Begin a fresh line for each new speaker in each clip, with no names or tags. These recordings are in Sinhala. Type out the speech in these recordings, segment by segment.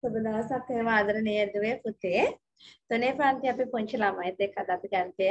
සුබ දවසක් වේවා ආදරණීය දුවේ පුතේ. තුනේ ප්‍රාන්තිය අපි පුංචි ළමයිත් එක්ක අද අපි ගණිතය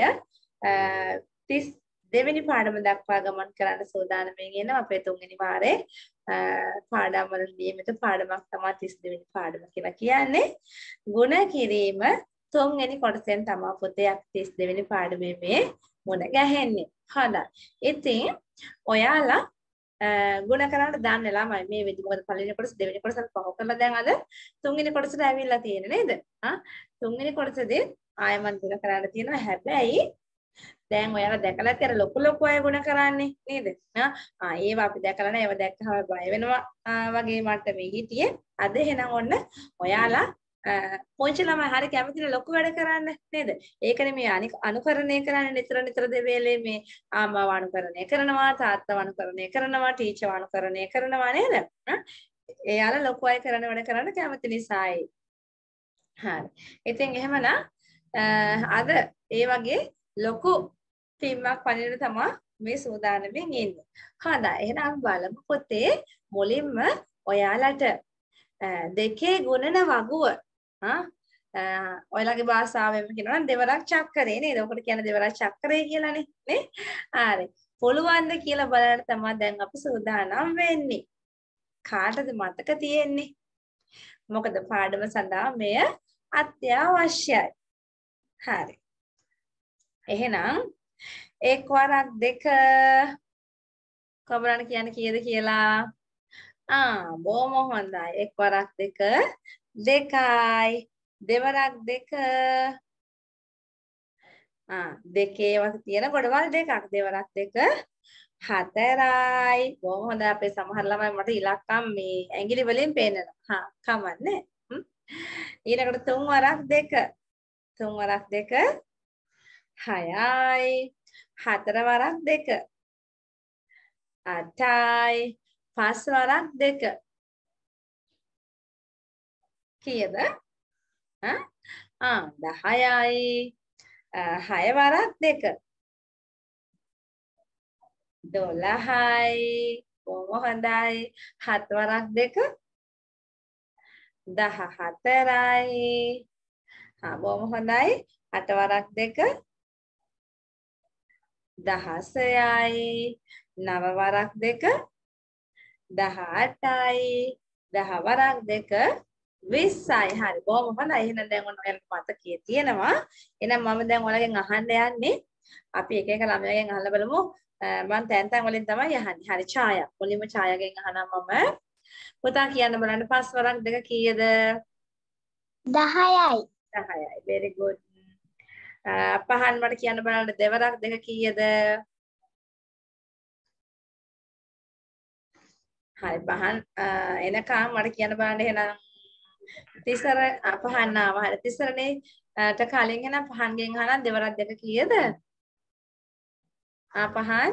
32 වෙනි පාඩම දක්වා ගමන් කරන්න සූදානම්ෙන් ඉන්නවා. අපේ 3 වෙනි වාරේ පාඩම් වල නියමිත පාඩමක් තමයි 32 වෙනි පාඩම කියලා කියන්නේ. ගුණ කිරීම 3 වෙනි කොටසෙන් තමයි පුතේ අපි 32 වෙනි පාඩමේ මේ මුණ ගැහෙන්නේ. හොඳයි. ඉතින් ඔයාලා ගුණ කරන්න දන්නේ ළමයි මේ විදිහ මොකද පළවෙනි කොටස දෙවෙනි කොටසත් පහ කරලා දැන් අද තුන්වෙනි කොටසට ඇවිල්ලා තියෙන්නේ නේද? තුන්වෙනි කොටසදී ආයමත් ගුණ කරන්න තියෙනවා. හැබැයි දැන් ඔයාලා දැකලා ඇති අර ලොකු අය ගුණ කරන්නේ නේද? ඒවා අපි දැකලා නැහැ. ඒවා දැක්කම බය වෙනවා වගේ මට්ටමේ හිටියේ. අද එහෙනම් ඔන්න ඔයාලා පොන්චි ළමයි හරි කැමතිනේ ලොකු වැඩ කරන්න නේද? ඒකනේ මේ අනුකරණය කරන්නේ නිතර දෙවේලේ මේ ආම්මාව අනුකරණය කරනවා, තාත්තව අනුකරණය කරනවා, ටීචර් අනුකරණය කරනවා නේද? එයාලා ලොකු අය කරන වැඩ කරන්න කැමති නිසායි. හරි. ඉතින් එහෙමනම් අද ඒ වගේ ලොකු ටීම්යක් පනින්න තමයි මේ සූදානම්ෙන් ඉන්නේ. හොඳයි. එහෙනම් බලමු පොතේ මුලින්ම ඔයාලට දෙකේ ගුණන වගුව ඔයාලගේ භාෂාවෙන් කියනවා නම් දෙවරක් චක්‍රේ නේද? ඔකට කියන දෙවරක් චක්‍රේ කියලානේ නේ? හරි. පුළුවන්ද කියලා බලන්න තමයි දැන් අපි සූදානම් වෙන්නේ. කාටද මතක තියෙන්නේ? මොකද පාඩම සඳහා මෙය අත්‍යවශ්‍යයි. හරි. එහෙනම් එක් වරක් දෙක කොබරණ කියන්නේ කීයද කියලා? බොහොම හොඳයි. එක් වරක් දෙක දෙකයි. දෙවරක් දෙක දෙකේ වත තියෙන ගොඩවල් දෙකක්. දෙවරක් දෙක හතරයි. බොහොම හොඳයි. අපේ සමහර ළමයි මට ඉලක්කම් මේ ඇඟිලි වලින් පේනවා. කමන්නේ. ඊළඟට තුන් වරක් දෙක. තුන් වරක් දෙක හයයි. හතර වරක් දෙක 8යි. පස් වරක් දෙක කීයද? 10යි. 6 වරක් දෙක 12යි. බොහොම හොඳයි. 7 වරක් දෙක 14යි. බොහොම හොඳයි. 8 වරක් දෙක 16යි. 9 වරක් දෙක 18යි. 10 වරක් දෙක 20යි. හරි. බොහොම හොඳයි. එහෙනම් දැන් ඔන්න ඔයාලට මතකයේ තියෙනවා. එහෙනම් මම දැන් ඔයාලගෙන් අහන්න යන්නේ අපි එක එක ළමයාගෙන් අහලා බලමු. මම තැන් වලින් තමයි අහන්නේ. හරි. ඡායා. මුලින්ම ඡායාගෙන් අහනවා මම. පුතා කියන්න බලන්න 5 වරක් දෙක කීයද?
10යි.
10යි. very good. පහන් මට කියන්න බලන්න දෙවරක් දෙක කීයද? හරි පහන් එනකම් මට කියන්න බලන්න එහෙනම් තිසර පහන් ආවා. හරි තිසරනේ ට කලින් එහෙනම් පහන්ගෙන් අහනම් දෙවරක් දෙක කීයද? පහන්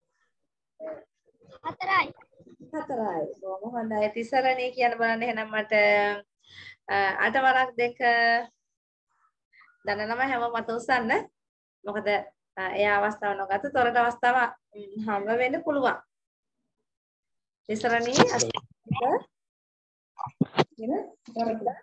4යි.
4යි. බොහොම හොඳයි. තිසරනේ කියන්න බලන්න එහෙනම් මට 8 වරක් දෙක දන්න නම හැම මත උස්සන්න. මොකද ඒ අවස්ථාව නොගත තොරට අවස්ථාව හම්බ වෙන්න පුළුවන්. තිසරණී 8 වරක් දෙක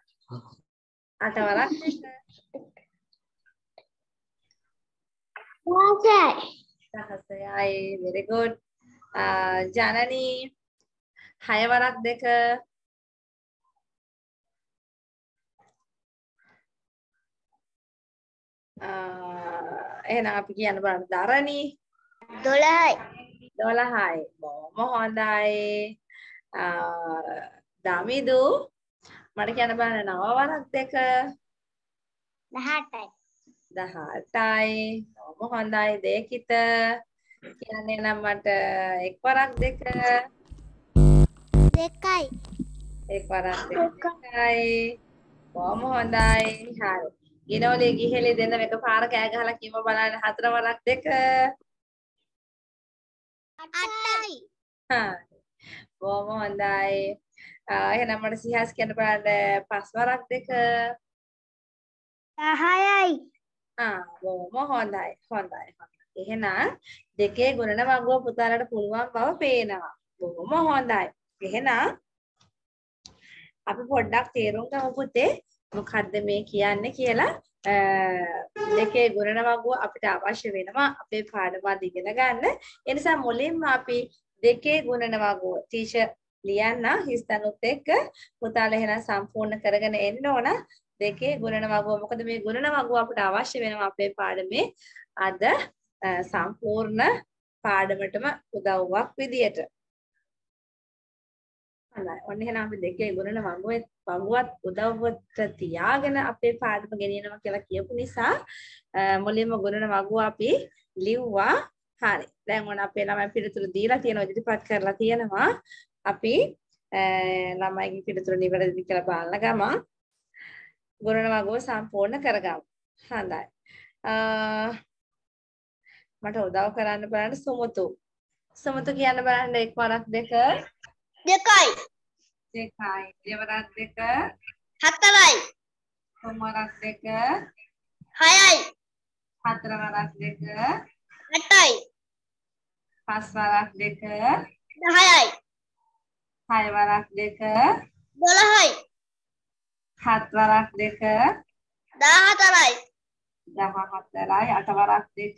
16යි. very good. ජනනී 6 වරක් දෙක එහෙනම් අපි කියන්න බලන්න දරණී
12යි.
12යි. බොහොම හොඳයි. දමිදු මට කියන්න බලන්න 9 වරක් දෙක
18යි.
18යි. බොහොම හොඳයි. දේකිත කියන්නේ නම් මට එක් වරක් දෙක
2යි.
එක් වරක් දෙක 2යි. බොහොම හොඳයි. හරි. ගිනෝලේ ගිහෙලේ දෙන්න එක පාර කෑ ගහලා කිව්ව බලන්න 4 වරක් දෙක
8යි.
බොහොම හොඳයි. එහෙනම් මට සිහස් කියන්න බලන්න 5 වරක් දෙක
10යි.
බොහොම හොඳයි. හොඳයි. එහෙනම් දෙකේ ගුණන වගුව පුතාලට පුළුවන් බව පේනවා. බොහොම හොඳයි. එහෙනම් අපි පොඩ්ඩක් තේරුම් ගමු පුතේ මොකද්ද මේ කියන්නේ කියලා. දෙකේ ගුණන වගුව අපිට අවශ්‍ය වෙනවා අපේ පාඩම අද ඉගෙන ගන්න. ඒ නිසා මුලින්ම අපි දෙකේ ගුණන වගුව ටීචර් ලියන්න හිස්තනුත් එක්ක පුතාලා එහෙනම් සම්පූර්ණ කරගෙන එන්න ඕන. දෙකේ ගුණන වගුව. මොකද මේ ගුණන වගුව අපිට අවශ්‍ය වෙනවා අපේ පාඩමේ අද සම්පූර්ණ පාඩමටම උදව්වක් විදියට. හොඳයි. ඔන්න එහෙනම් අපි දෙකේ ගුණන වගුවත් උදව්වට තියාගෙන අපේ පාඩම ගෙනියනවා කියලා කියපු නිසා මුලින්ම ගුණන වගුව අපි ලිව්වා. හරි. දැන් ඔන්න අපේ ළමයි පිළිතුරු දීලා තියෙනවා ඉදිරිපත් කරලා තියෙනවා. අපි ළමයිගේ පිළිතුරු නිවැරදිද කියලා බලන ගමන් ගුණන වගුව සම්පූර්ණ කරගමු. හොඳයි. මට උදව් කරන්න බලන්න සුමුතු. සුමුතු කියන්න බලන්න එක් වරක් දෙක.
දෙකයි.
දෙකයි. දෙවරක් දෙක.
හතරයි.
තුන්වරක් දෙක.
හයයි.
හතරවරක් දෙක.
අටයි.
පස්වරක් දෙක.
10යි.
හයවරක් දෙක.
12යි.
හත්වරක් දෙක.
14යි.
14යි. අටවරක් දෙක.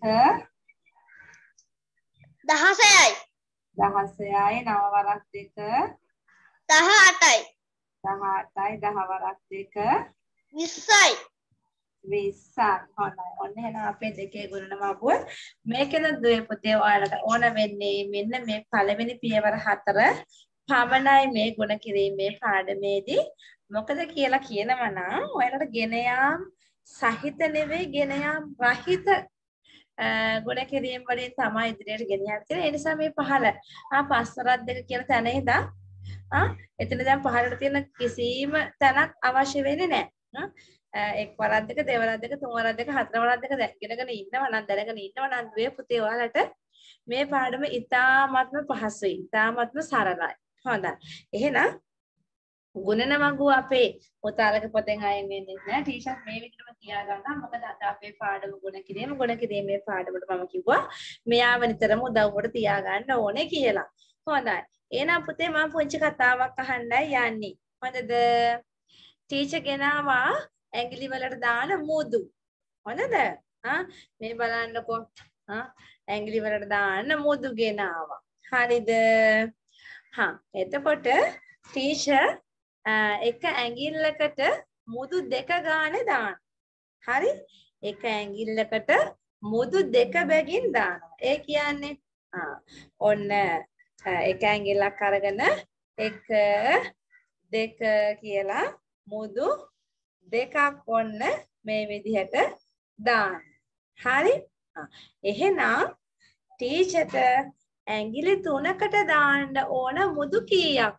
16යි.
16යි. නවවරක් දෙක.
18යි.
18යි. දහවරක් දෙක.
20යි.
20ක්. හොඳයි. ඔන්න එහෙනම් අපේ දෙකේ ගුණන වගුව මේකෙද දුවේ පුතේ ඔයාලට ඕන වෙන්නේ මෙන්න මේ පළවෙනි පියවර 4 පමණයි මේ ගුණ කිරීමේ පාඩමේදී. මොකද කියලා කියනවා නම් ඔයාලට ගෙන යාම් සහිත නෙවෙයි ගෙන යාම් රහිත ගුණ කිරීම වලින් තමයි ඉදිරියට ගෙන යන්න තියෙන්නේ. ඒ නිසා මේ පහළ පස්වරක් දෙක කියන තැන ඉඳන් එතන දැන් පහළට තියෙන කිසිම තැනක් අවශ්‍ය වෙන්නේ නැහැ. එක් වරක් දෙක දෙවරක් දෙක තුන්වරක් දෙක හතරවරක් දෙක ඉගෙනගෙන ඉන්නවා නම් දැනගෙන ඉන්නවා නම් දුවේ පුතේ ඔයාලට මේ පාඩම ඉතාමත්ම පහසුයි. ඉතාමත්ම සරලයි. හොඳයි. එහෙනම් ගුණන වගුව අපේ පුතාලගේ පොතෙන් අයින් වෙන්නේ නැහැ. ටීචර් මේ විදිහටම තියාගන්න. මොකද අද අපේ පාඩම ගුණ කිරීමේ පාඩමට මම කිව්වා මෙයාව නිතරම උදව්වට තියාගන්න ඕනේ කියලා. හොඳයි. එහෙනම් පුතේ මම පුංචි කතාවක් අහන්නයි යන්නේ. හොඳද? ටීචර් ගෙනාවා ඇඟිලි වලට දාන මුදු. හොඳද? මේ බලන්නකෝ. ඇඟිලි වලට දාන මුදු ගෙනාවා. හරිද? එතකොට ටීචර් එක ඇඟිල්ලකට මුදු දෙක ගානේ දානවා. හරි? එක ඇඟිල්ලකට මුදු දෙක බැගින් දානවා. ඒ කියන්නේ ඔන්න එක ඇඟිල්ලක් අරගෙන 1 2 කියලා මුදු දෙකක් ඔන්න මේ විදිහට දාන්න. හරි? එහෙනම් ටීචර්ට ඇඟිලි 3කට දාන්න ඕන මුදු කීයක්ද?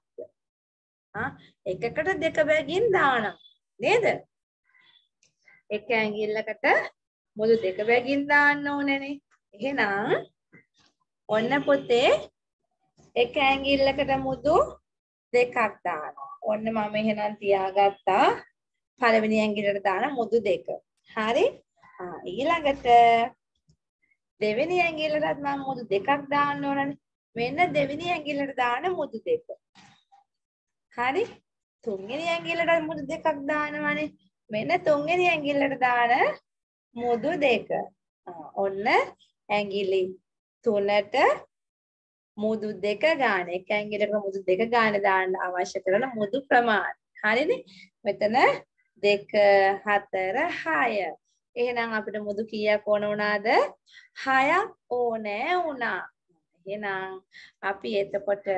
එකකට දෙක බැගින් දානවා. නේද? එක ඇඟිල්ලකට මුදු දෙක බැගින් දාන්න ඕනනේ. එහෙනම් ඔන්න පුතේ එක ඇඟිල්ලකට මුදු දෙකක් දානවා. ඔන්න මම එහෙනම් තියාගත්තා පළවෙනි ඇඟිල්ලට දාන මුදු දෙක. හරි? ඊළඟට දෙවෙනි ඇඟිල්ලටත් මම මුදු දෙකක් දාන්න ඕනනේ. මෙන්න දෙවෙනි ඇඟිල්ලට දාන මුදු දෙක. හරි? තුන්වෙනි ඇඟිල්ලට මුදු දෙකක් දානවානේ. මෙන්න තුන්වෙනි ඇඟිල්ලට දාන මුදු දෙක. ඔන්න ඇඟිලි 3ට මුදු දෙක ගන්න. එක ඇඟිල්ලක මුදු දෙක ගන්න දාන්න අවශ්‍ය කරන මුදු ප්‍රමාණය. හරිනේ? මෙතන 2 4 6. එහෙනම් අපිට මුදු කීයක් ඕන වුණාද? 6ක් ඕනේ වුණා. එහෙනම් අපි එතකොට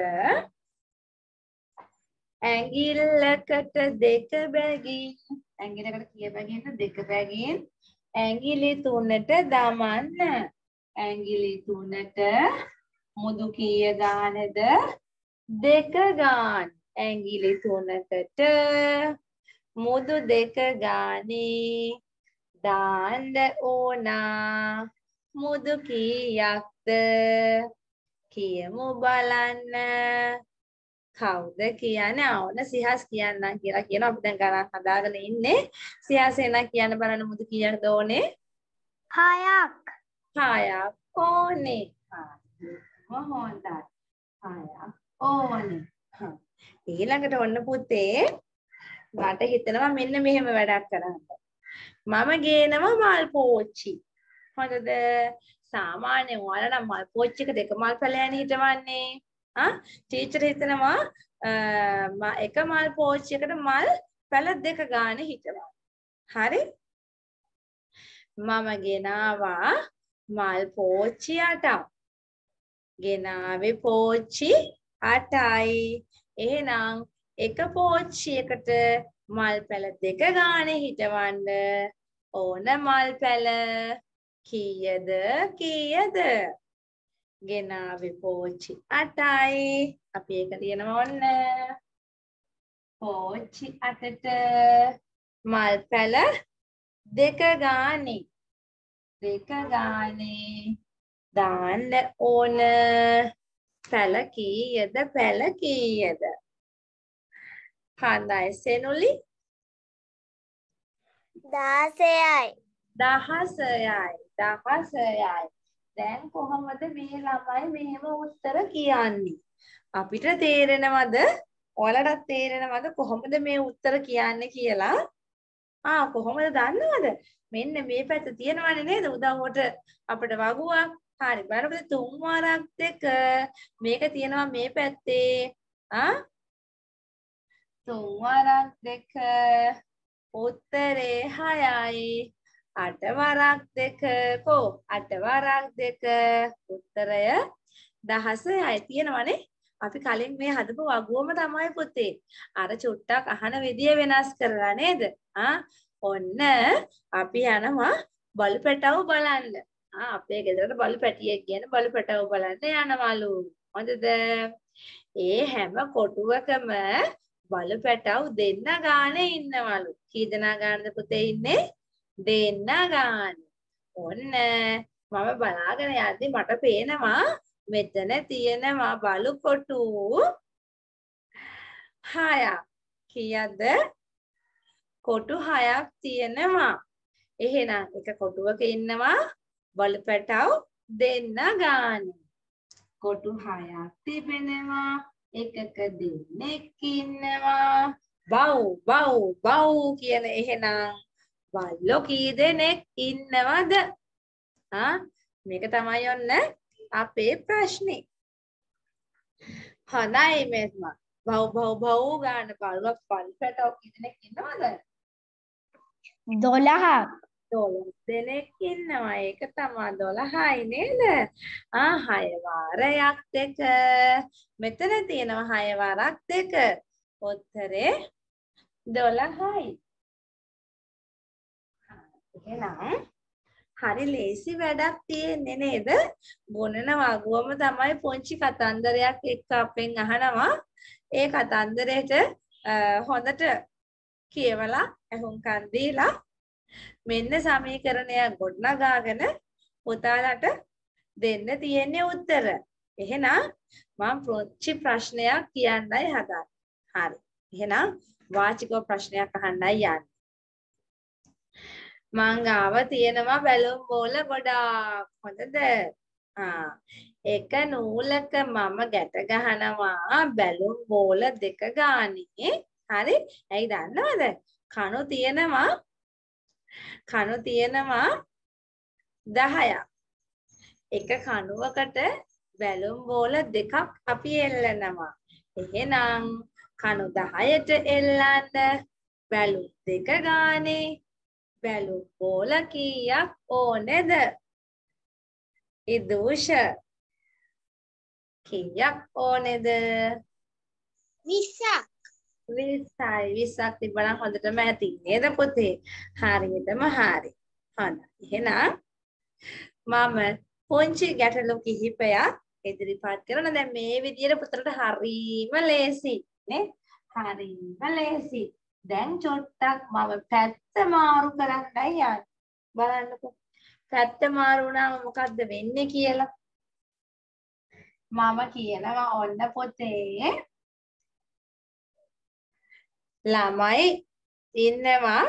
ඇඟිල්ලකට දෙක බැගින් ඇඟිල්ලකට කීය බැගින්ද? දෙක බැගින් ඇඟිලි 3ට දමන්න. ඇඟිලි 3ට මුදු කීය ගානද? 2 ගාන. ඇඟිලි 3කට මුදු 2 ගානේ දාන්න ඕනා. මුදු කීයක්ද? කියමු බලන්න. කවුද කියන්නේ? ඕන සිහස් කියන්නම් කියලා කියනවා. අපි දැන් ගණන් හදාගෙන ඉන්නේ. සිහස් එන කියන්න බලන්න මුදු කීයක්ද ඕනේ?
6ක්.
6ක් ඕනේ. හොඳයි. 6ක් ඕනේ. ඊළඟට ඔන්න පුතේ මට හිතෙනවා මෙන්න මෙහෙම වැඩක් කරන්න. මම ගේනවා මල් පෝච්චි. හොඳද? සාමාන්‍යයෙන් ඔයාලා නම් මල් පෝච්චි එක දෙක මල් පැලයන් හිටවන්නේ. ටීචර් හිතනවා එක මල් පෝච්චියකට මල් පැල දෙක ගානේ හිටවනවා. හරි? මම ගෙනාවා මල් පෝච්චි 8ක්. ගෙනාවේ පෝච්චි 8යි. එහෙනම් එක පෝච්චියකට මල් පැල දෙක ගානේ හිටවන්න ඕන මල් පැල කීයද කීයද? ගෙනාවේ පෝච්චි 8යි. අපි ඒක ලියනවා ඔන්න. පෝච්චි 8ට මල් පැල දෙක ගානේ දාන්න ඕන පැල කීයද පැල කීයද? හොඳයි සෙනුලි
16යි.
16යි. දැන් කොහොමද මේ ළමයි මෙහෙම උත්තර කියන්නේ? අපිට තේරෙනවද? ඔයාලටත් තේරෙනවද කොහොමද මේ උත්තර කියන්නේ කියලා? කොහොමද දන්නවද? මෙන්න මේ පැත්ත තියෙනවනේ නේද? උදව්වට අපිට වගුවක්. හරි. බලන්න 3 වාරක් 2 මේක තියෙනවා මේ පැත්තේ. 3 වාරක් 2 උත්තරේ 6යි. 8 වාරක් 2 කො 8 වාරක් 2 උත්තරය 16යි තියෙනවනේ. අපි කලින් මේ හදපු වගුවම තමයි පුතේ. අර චුට්ටක් අහන විදිය වෙනස් කරලා නේද? ඔන්න අපි යනවා බලු පැටව බලන්න. අපේ ගෙදරට බලු පැටියෙක් කියන බලු පැටව බලන්න යනවලු. හොඳද? ඒ හැම කොටුවකම බලු පැටව දෙන්න ගානේ ඉන්නවලු. කී දෙනා ගානද පුතේ ඉන්නේ? දෙන්න ගානේ. ඔන්න මම බලාගෙන යද්දි මට පේනවා මෙතන තියෙනවා බලු කොටු 6ක්. කීයක්ද? කොටු 6ක් තියෙනවා. එහෙනම් එක කොටුවක ඉන්නවා බලු පැටව දෙන්න ගානේ. කොටු 6ක් තිබෙනවා. එකක දෙන්නෙක් ඉන්නවා. බව් කියන එහෙනම් බල්ලෝ කී දෙනෙක් ඉන්නවද? මේක තමයි ඔන්න අපේ ප්‍රශ්නේ. හොඳයි මෙස්ම. බව් ගන්න බලුවක් බලු පැටව කී දෙනෙක් ඉන්නවද?
12ක්.
12 දෙනෙක් ඉන්නවා. ඒක තමයි 12යි නේද? 6 වාරයක් 2. මෙතන තියෙනවා 6 වාරක් 2. උත්තරේ 12යි. එහෙනම් හරි ලේසි වැඩක් තියෙන්නේ නේද? ගොනන වගුවම තමයි පොන්චි කතන්දරයක් එක්ක අපෙන් අහනවා. ඒ කතන්දරේට හොඳට කියවලා අහුම්කන් දීලා මෙන්න සමීකරණයක් ගොඩනගාගෙන පුතාලට දෙන්න තියෙන්නේ උත්තර. එහෙනම් මම පොන්චි ප්‍රශ්නයක් කියන්නයි හදන්නේ. හරි. එහෙනම් වාචික ප්‍රශ්නයක් අහන්නයි යන්නේ. මං ගාව තියෙනවා බැලුම් බෝල ගොඩාක්. හොඳද? එක නූලක මම ගැට ගහනවා බැලුම් බෝල 2 ගානේ. හරි? ඇයි දන්නවද? කණු තියෙනවා 10ක්. එක කණුවකට බැලුම් බෝල 2ක් අපි එල්ලනවා. එහෙනම් කණු 10ට එල්ලන්න බැලුම් 2 ගානේ බැලුම් බෝල කීයක් ඕනේද? ඉදුෂ කීයක් ඕනේද?
20ක්.
20ක් තිබ්බනම් හොඳටම ඇති නේද පුතේ? හරියටම හරි. හොඳයි. එහෙනම් මම පොන්චි ගැටලු කිහිපයක් ඉදිරිපත් කරන දැන් මේ විදියට පුතලට හරීම ලේසි නේ? හරීම ලේසි. දැන් චොට්ටක් මම පැත්ත මාරු කරන්නයි යන්නේ. බලන්නකෝ. පැත්ත මාරු වුණාම මොකද්ද වෙන්නේ කියලා. මම කියනවා ඔන්න පොතේ ළමයි ඉන්නවා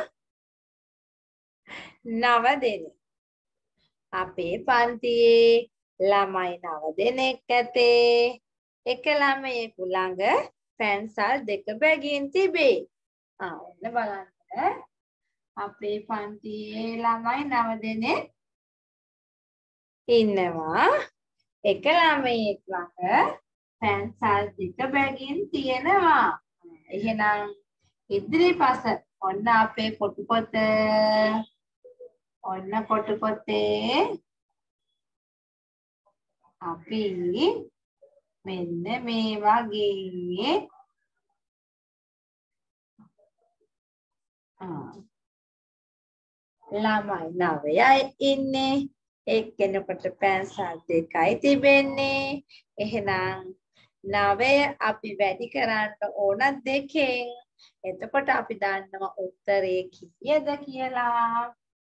9 දෙනෙක්. අපේ පන්තියේ ළමයි 9 දෙනෙක් ඇතේ. එක ළමයෙකු ළඟ පැන්සල් 2 බැගින් තිබේ. ඔන්න බලන්න. අපේ පන්තියේ ළමයි 9 දෙනෙක් ඉන්නවා. එක ළමයෙක් ළඟ පැන්සල් දෙක බැගින් තියෙනවා. එහෙනම් ඉදිරිපස ඔන්න අපේ කොටු පොත. ඔන්න කොටු පොතේ අපි මෙන්න මේ වගේ ළමයි 9යි ඉන්නේ. එක්කෙනෙකුට පැන්සල් දෙකයි තිබෙන්නේ. එහෙනම් 9 අපි වැඩි කරන්න ඕන 2කින්. එතකොට අපි දන්නවා උත්තරේ කීයද කියලා.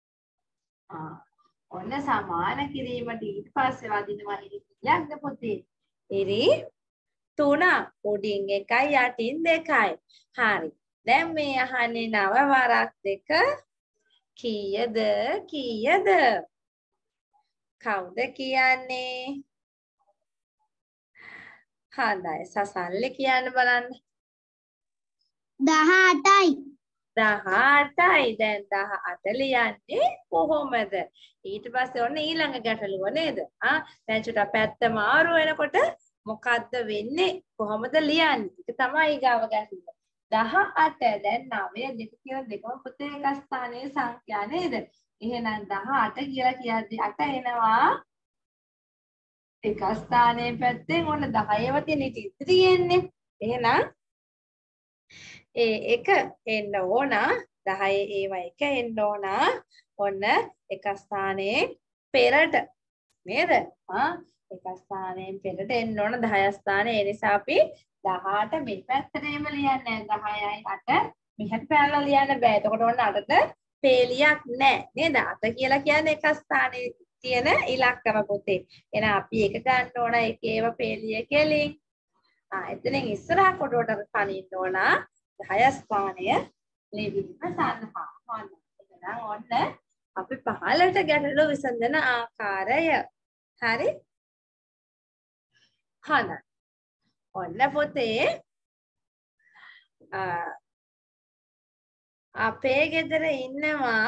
ඔන්න සමාන කිරීමට ඊට පස්සේ වදිනවා ඉරි කීයක්ද පුතේ? ඉරි 3. උඩින් 1යි යටින් 2යි. හරි. දැන් මේ අහන්නේ 9 වරක් 2 කීයද කීයද? කවුද කියන්නේ? හොඳයි. සසල්ලි කියන්න බලන්න.
18යි.
18යි. දැන් 18 ලියන්නේ කොහොමද? ඊට පස්සේ ඔන්න ඊළඟ ගැටලුව නේද? දැන් චුට්ටක් පැත්ත මාරු වෙනකොට මොකද්ද වෙන්නේ? කොහොමද ලියන්නේ? ඒක තමයි ඊගාව ගැටලුව. 18 දැන් 9 2 කියලා දෙකම පුතේ එක ස්ථානයේ සංඛ්‍යා නේද? එහෙනම් 18 කියලා කියද්දි 8 එනවා. එක ස්ථානයේ පැත්තෙන් ඔන්න 10ව තියෙන ඉතිරියෙන්නේ. එහෙනම් එක එන්න ඕන 10 ඒව එක එන්න ඕන ඔන්න එක ස්ථානයේ පෙරට නේද? එක ස්ථානයෙන් පෙරට එන්න ඕන 10 ස්ථානයේ. ඒ නිසා අපි 18 මේ පැත්තටම ලියන්නේ 10යි 8 මෙහෙට පැනලා ලියන්න බෑ. එතකොට ඔන්න 8ට පේලියක් නැහැ නේද? 8 කියලා කියන්නේ එක ස්ථානයේ තියෙන ඉලක්කම පුතේ. එහෙනම් අපි එක ගන්න ඕන එකේව පේලිය කෙලින්. එතනින් ඉස්සරහ කොටුවට පනින්න ඕන 10 ස්ථානය ලිවීම සඳහා. එහෙනම් ඔන්න අපි 15ට ගැටලුව විසඳන ආකාරය. හරි? හොඳයි. ඔන්න පුතේ අපේ ගෙදර ඉන්නවා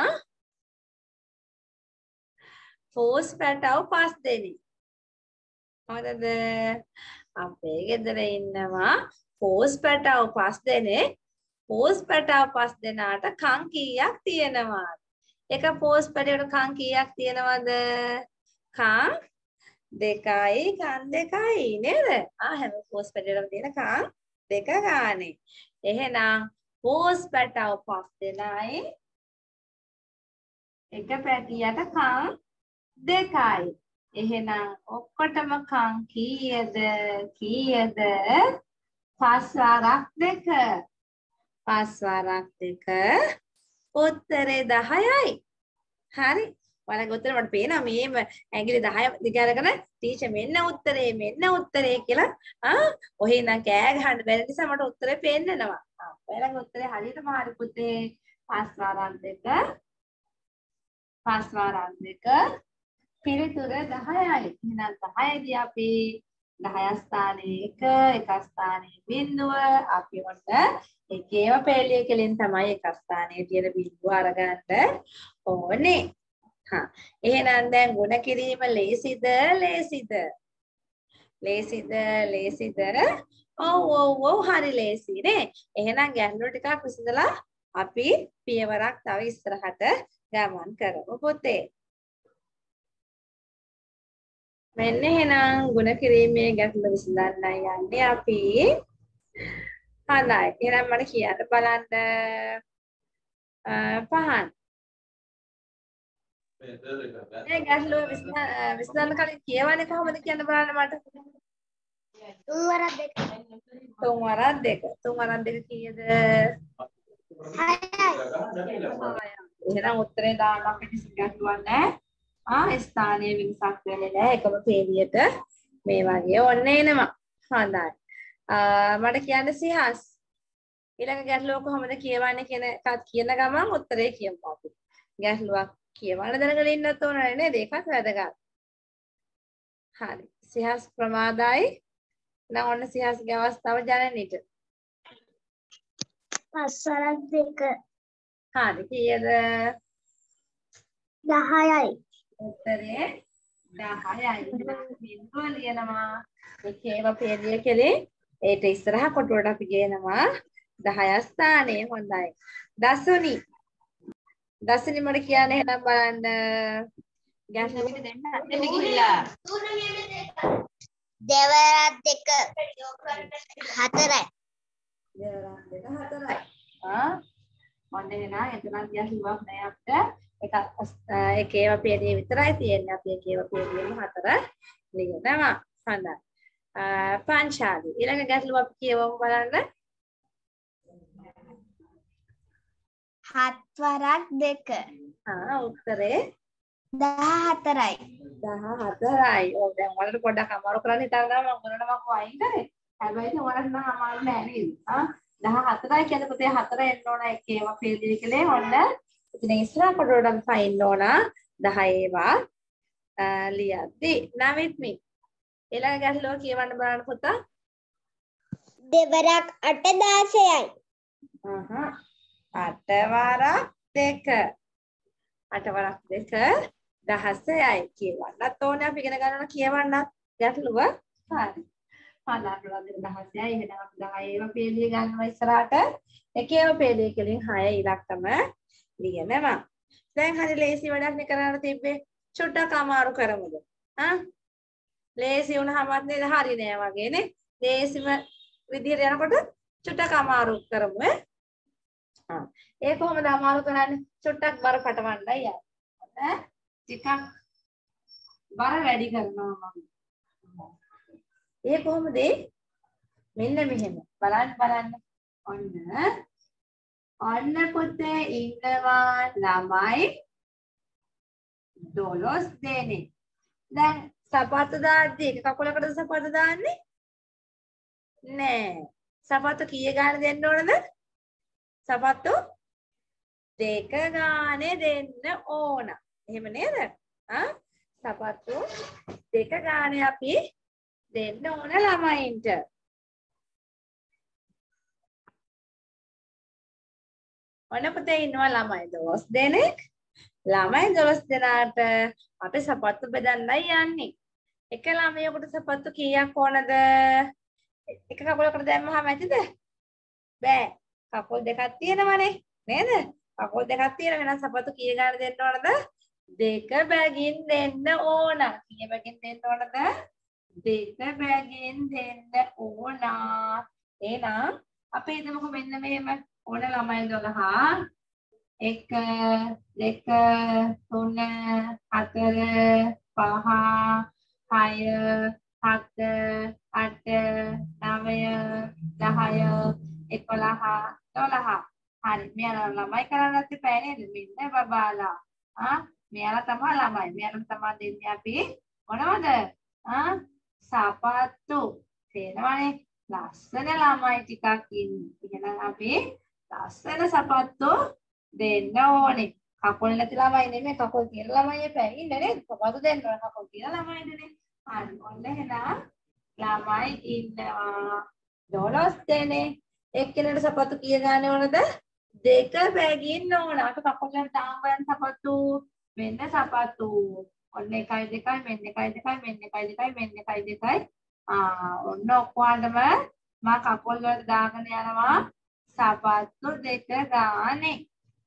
ෆෝස් පැටව 5 දෙනෙක්. හොඳද? අපේ ගෙදර ඉන්නවා ෆෝස් පැටව 5 දෙනෙක්. ෆෝස් පැටව 5 දෙනාට කන් කීයක් තියෙනවද? එක ෆෝස් පැටවකට කන් කීයක් තියෙනවද? කන් 2යි කන් 2යි නේද? හැම ෆෝස් පැටවකටම තියෙන කන් 2 ගානේ. එහෙනම් ෆෝස් පැටව 5 දෙනයි එක පැටියට කන් 2යි. එහෙනම් ඔක්කොටම කන් කීයද කීයද? 5 වරක් 2. 5 වරක් 2 උත්තරේ 10යි. හරි. ඔයාලගේ උත්තරේ මට පේනවා මේම ඇඟිලි 10 දිග අරගෙන ටීචර් මෙන්න උත්තරේ කියලා ඔහේ ඉඳන් කෑ ගහන්න බැරි නිසා මට උත්තරේ පේන්නනවා. ඔයාලගේ උත්තරේ හරියටම හරි පුතේ. 5 වරක් 2 5 වරක් 2 පිළිතුර 10යි. එහෙනම් 10 දී අපි 10 ස්ථානයේ 1 ස්ථානයේ බිඳුව අපි ඔන්න එකේව පෙළිය කෙලින් තමයි එක ස්ථානයේ තියෙන බිඳුව අරගන්න ඕනේ. එහෙනම් දැන් ගුණ කිරීම ලේසිද? ඔව් හරි ලේසි නේ. එහෙනම් ගැටලුව ටිකක් විසඳලා අපි පියවරක් තව ඉස්සරහට ගමන් කරමු පුතේ. මෙන්න එහෙනම් ගුණ කිරීමේ ගැටලුව විසඳන්නයි යන්නේ අපි. හොඳයි. එහෙනම් මට කියන්න බලන්න. පහන්. මේ ගැටලුව විසඳන්න කලින් කියවන්නේ කොහොමද කියන්න බලන්න මට.
3 වරක් 2.
3 වරක් 2. 3 වරක් 2 කීයද? 6යි. එහෙනම් උත්තරේ දාන්න අපිට ගැටලුවක් නැහැ. ස්ථානීය වෙනසක් වෙන්නේ නැහැ. එකම පේලියට මේ වගේ ඔන්න එනවා. හොඳයි. මට කියන්න සිහස්. ඊළඟ ගැටලුව කොහොමද කියවන්නේ කියන ගමන් උත්තරේ කියමු අපි. ගැටලුවක් කියවන්න දැනගෙන ඉන්නත් ඕනේ නේද? ඒකත් වැදගත්. හරි. සිහස් ප්‍රමාදයි. නම් ඔන්න සිහස්ගේ අවස්ථාව ජනනිට.
පස්වරක් දෙක.
හරි කීයද?
10යි.
උත්තරේ 10යි. බිඳුව ලියනවා. ඒකේම පේළිය කෙරේ ඒට ඉස්සරහ කොටුවට අපි ගේනවා 10 ස්ථානය. හොඳයි. දසුනි. දසුනි මට කියන්නේ එහෙනම් බලන්න. ගැටලුව දෙන්න ගිහිල්ලා.
දෙවරක් දෙක. 4යි.
දෙවරක් දෙක 4යි. ඔන්න එහෙනම් එතනක් ගැටලුවක් නෑ අපිට. එකේම පේළිය විතරයි තියෙන්නේ. අපි එකේම පේළියෙම 4 ලියනවා. හොඳයි. පංචාලි. ඊළඟ ගැටලුව අපි කියවමු බලන්න.
7 වරක් දෙක.
උත්තරේ
14යි.
14යි. ඔව් දැන් ඔයාලට පොඩ්ඩක් අමාරු කරන්න හිතනවා මම මොනවද මම වයින් කරේ. හැබැයි ඉතින් ඔයාලට නම් අමාරු නෑ නේද? 14යි කියන්නේ පුතේ 4 එන්න ඕන එකේම පේළිය කලේ ඔන්න. ඉතින් ඉස්සරහ කොටුවට අපි පයින්න ඕන 10 ඒවා ලියද්දි. නවිත්මි. ඊළඟ ගැටලුව කියවන්න බලන්න පුතා.
දෙවරක් 8 16යි.
8 වරක් 2. 8 වරක් 2 16යි. කියවන්නත් ඕනේ අපි ඉගෙන ගන්න කියවන්නත් ගැටලුව. හරි. 15 වරක් 16යි. එහෙනම් අපි 10 ඒවා පේළිය ගන්නවා ඉස්සරහට. එකේම පේළිය කෙලින් 6 ඉලක්කම ලියනවා. දැන් හරි ලේසි වැඩක් නේ කරන්න තිබ්බේ. චුට්ටක් අමාරු කරමුද? ලේසි වුණාමත් නේද හරි නෑ වගේ නේ. ලේසිම විදිහට යනකොට චුට්ටක් අමාරු කරමු ඒ කොහොමද අමාරු කරන්නේ? චුට්ටක් බර පටවන්නයි යන්නේ. ටිකක් බර වැඩි කරනවා මම. ඒ කොහොමද? මෙන්න මෙහෙම. බලන්න. ඔන්න පුතේ ඉන්නවා ළමයි 12 දෙනෙක්. දැන් සපත්තු දාද්දි එක කකුලකටද සපත්තු දාන්නේ? නෑ. සපත්තු කීය ගානේ දෙන්න ඕනද? සපත්තු 2 ගානේ දෙන්න ඕන. එහෙම නේද? සපත්තු 2 ගානේ අපි දෙන්න ඕන ළමයින්ට. ඔන්න පුතේ ඉන්නවා ළමයි 12 දෙනෙක්. ළමයි 12 දෙනාට අපි සපත්තු බෙදන්නයි යන්නේ. එක ළමයෙකුට සපත්තු කීයක් ඕනද? එක කකුලකට දැම්මහම ඇතිද? බෑ. කකුල් දෙකක් තියෙනවනේ නේද? කකුල් දෙකක් තියෙන වෙනස් සපත්තු කීය ගාන දෙන්න ඕනද? 2 බැගින් දෙන්න ඕන. කීය බැගින් දෙන්න ඕනද? 2 බැගින් දෙන්න ඕන. එහෙනම් අපි හිතමුකෝ මෙන්න මෙහෙම ඕන ළමයි 12 1 2 3 4 5 6 7 8 9 10 11 12 හරි මෙයාලා ළමයි කරන්නත් එපා නේද මෙන්න බබාලා මෙයාලා තමයි ළමයි මෙයාලා තමයි දෙන්නේ අපි මොනවද සපත්තු තේනවනේ ලස්සන ළමයි ටිකක් ඉන්නේ එහෙනම් අපි ලස්සන සපත්තු දෙන්න ඕනේ කකුල් නැති ළමයි නෙමෙයි කකුල් තියෙන ළමයි එපා ඉන්නේ නේද සපත්තු දෙන්න ඕන කකුල් තියෙන ළමයිනේ හරි ඔන්න එහෙනම් ළමයි ඉන්නවා 12 දෙනෙක් එක්කෙනෙකුට සපත්තු කීය ගන්න ඕනද 2 බැගින් ඕන අත කකුල් වලට දාන් බලන්න සපත්තු මෙන්න සපත්තු ඔන්න 1 2 මෙන්න 1 2 මෙන්න 1 2 මෙන්න 1 2 ඔන්න ඔක්කොම මම කකුල් වලට දාගෙන යනවා සපත්තු 2 ගානේ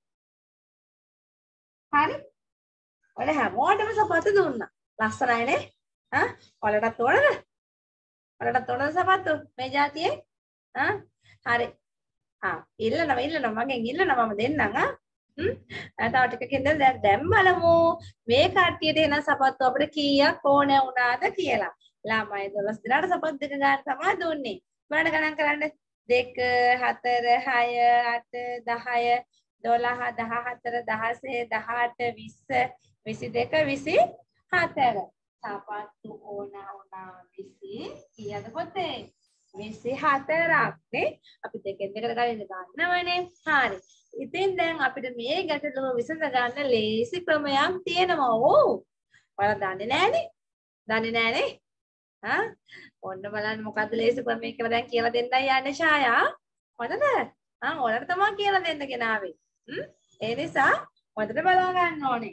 හරි ඔන්න හැමෝටම සපත්තු දුන්නා ලස්සනයි නේ ඔයාලටත් ඕනද ඔයාලටත් ඕනද සපත්තු මේ જાතියේ හරි ඉල්ලනවා මගෙන් ඉල්ලනවා මම දෙන්නම් තව ටිකකින් දැන් බලමු මේ කට්ටියට එන සපත්තු අපිට කීයක් ඕන වුණාද කියලා ළමයි 12 දෙනාට සපත්තු 2 ගන්න තමයි දුන්නේ බලන්න ගණන් කරන්න 2 4 6 8 10 12 14 16 18 20 22 24 සපත්තු ඕන වුණා 20 කීයද පොතේ 24ක් නේ අපි දෙකෙන් දෙකට ගන්නවනේ හරි ඉතින් දැන් අපිට මේ ගැටලුව විසඳ ගන්න ලේසි ක්‍රමයක් තියෙනවා ඕ ඔයාලා දන්නේ නෑනේ ඔන්න බලන්න මොකද්ද ලේසි ක්‍රමය කියලා දැන් කියලා දෙන්නයි යන්නේ ඡායා හොඳද ඔයාලට තමයි කියලා දෙන්න ගෙනාවේ. ඒ නිසා හොඳට බලා ගන්න ඕනේ.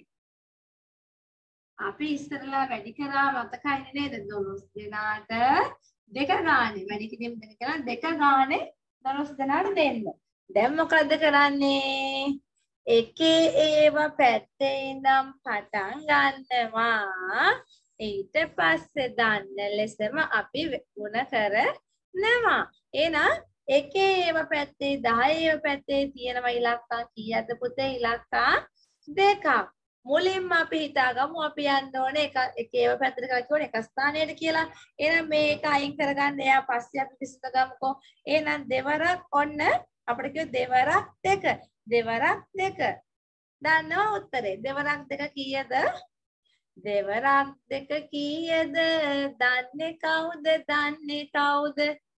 අපි ඉස්සරලා වැඩි කරා මතකයිනේ නේද 12 දෙනාට දෙක ගානේ වැඩි කිරීම දෙක කරා දෙක ගානේ 12 දෙනාට දෙන්න. දැන් මොකද්ද කරන්නේ? එකේ ඒව පැත්තේ ඉඳන් පටන් ගන්නවා. ඊට පස්සේ දන්න ලෙසම අපි ගුණ කරනවා. එහෙනම් එකේ ඒව පැත්තේ 10 ඒව පැත්තේ තියෙනවා ඉලක්කම් කීයද පුතේ? ඉලක්කම් දෙකක්. මුලින්ම අපි හිතාගමු අපි යන්න ඕනේ එක ඒව පැත්තට කියලා කියවනේ එක ස්ථානයට කියලා. එහෙනම් මේක අයින් කරගන්න එයා පස්සේ අපි විසඳගමුකෝ. එහෙනම් දෙවරක් ඔන්න අපිට කියව දෙවරක් දෙක. දෙවරක් දෙක. දන්නවා උත්තරේ. දෙවරක් දෙක කීයද? දෙවරක් දෙක කීයද? දන්නේ කවුද? දන්නේ කවුද?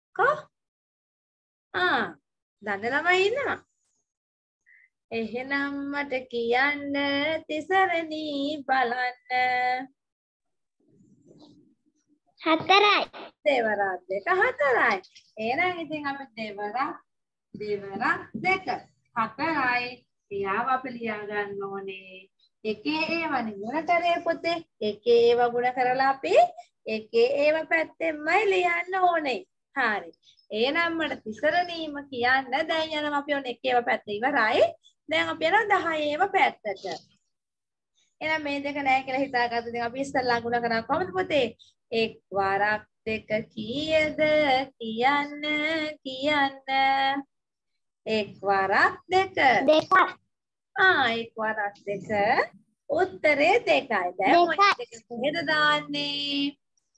දන්න ළමයි ඉන්නවා. එහෙනම් මට කියන්න තිසරණී බලන්න.
4යි.
දෙවරක් දෙක 4යි. එහෙනම් ඉතින් අපි දෙවරක් දෙක 4යි. එයාව අපි ලියා ගන්න ඕනේ. එකේ ඒවනේ ගුණ කරේ පුතේ. එකේ ඒව ගුණ කරලා අපි එකේ ඒව පැත්තෙන්මයි ලියන්න ඕනේ. හරි. එහෙනම් මට තිසරණීම කියන්න දැන් යනවා අපි ඔන්න එකේව පැත්ත ඉවරයි. දැන් අපි යනවා 10 ඒව පැත්තට. එහෙනම් මේ දෙක නැහැ කියලා හිතාගත්ත ඉතින් අපි ඉස්සල්ලා ගුණ කරා කොහොමද පුතේ? එක් වරක් දෙක කීයද? කියන්න. එක් වරක් දෙක.
දෙකක්.
එක් වරක් දෙක. උත්තරේ 2යි. දැන් ඔය දෙක කොහෙද දාන්නේ?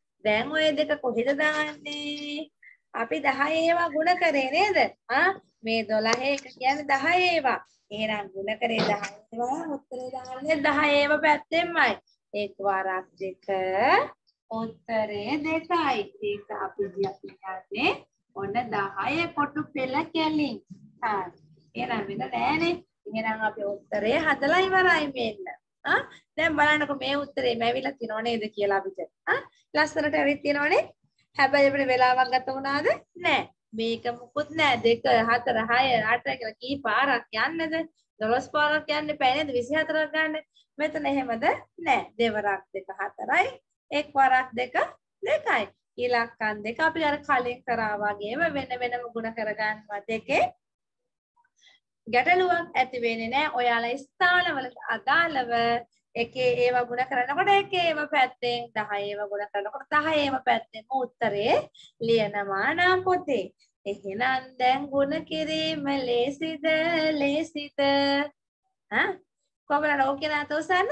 අපි 10 ඒවා ගුණ කරේ නේද? මේ 12 එක කියන්නේ 10 ඒවා. එහෙනම් ගුණ කරේ 10 ඒවා උත්තරේ දාන්නේ 10 ඒවා පැත්තෙන්මයි. එක් වරක් දෙක උත්තරේ 2යි. ඒක අපි කියන්නේ ඔන්න 10 කොටු පෙළ කැලින්. හරි. එහෙනම් වෙන නෑනේ. එහෙනම් අපි උත්තරේ හදලා ඉවරයි මෙන්න. දැන් බලන්නකො මේ උත්තරේ මැවිලා තියෙනව නේද කියලා අපිට. ලස්සනට ඇවිත් තියෙනවනේ. හැබැයි අපිට වෙලාවක් ගත වුණාද? නෑ. මේක මුකුත් නෑ 2 4 6 8 කියලා කී පාරක් යන්නද? 12 පාරක් යන්න එපා නේද? 24ක් ගන්න. මෙතන එහෙමද? නෑ. දෙවරක් 2 4යි. එක් වරක් 2 2යි. ඉලක්කම් දෙක අපි අර කලින් කරා වගේම වෙන වෙනම ගුණ කරගන්නවා දෙකේ. ගැටලුවක් ඇති වෙන්නේ නැහැ. ඔයාලා ස්ථානවලට අදාළව එකේ ඒවා ගුණ කරනකොට එකේ ඒවා පැත්තෙන් 10 ඒවා ගුණ කරනකොට 10 ඒවා පැත්තෙන් උත්තරේ ලියනවා නම් පොතේ. එහෙනම් දැන් ගුණ කිරීම ලේසිද? කොහොමද ඕකේ නැත උසන්න?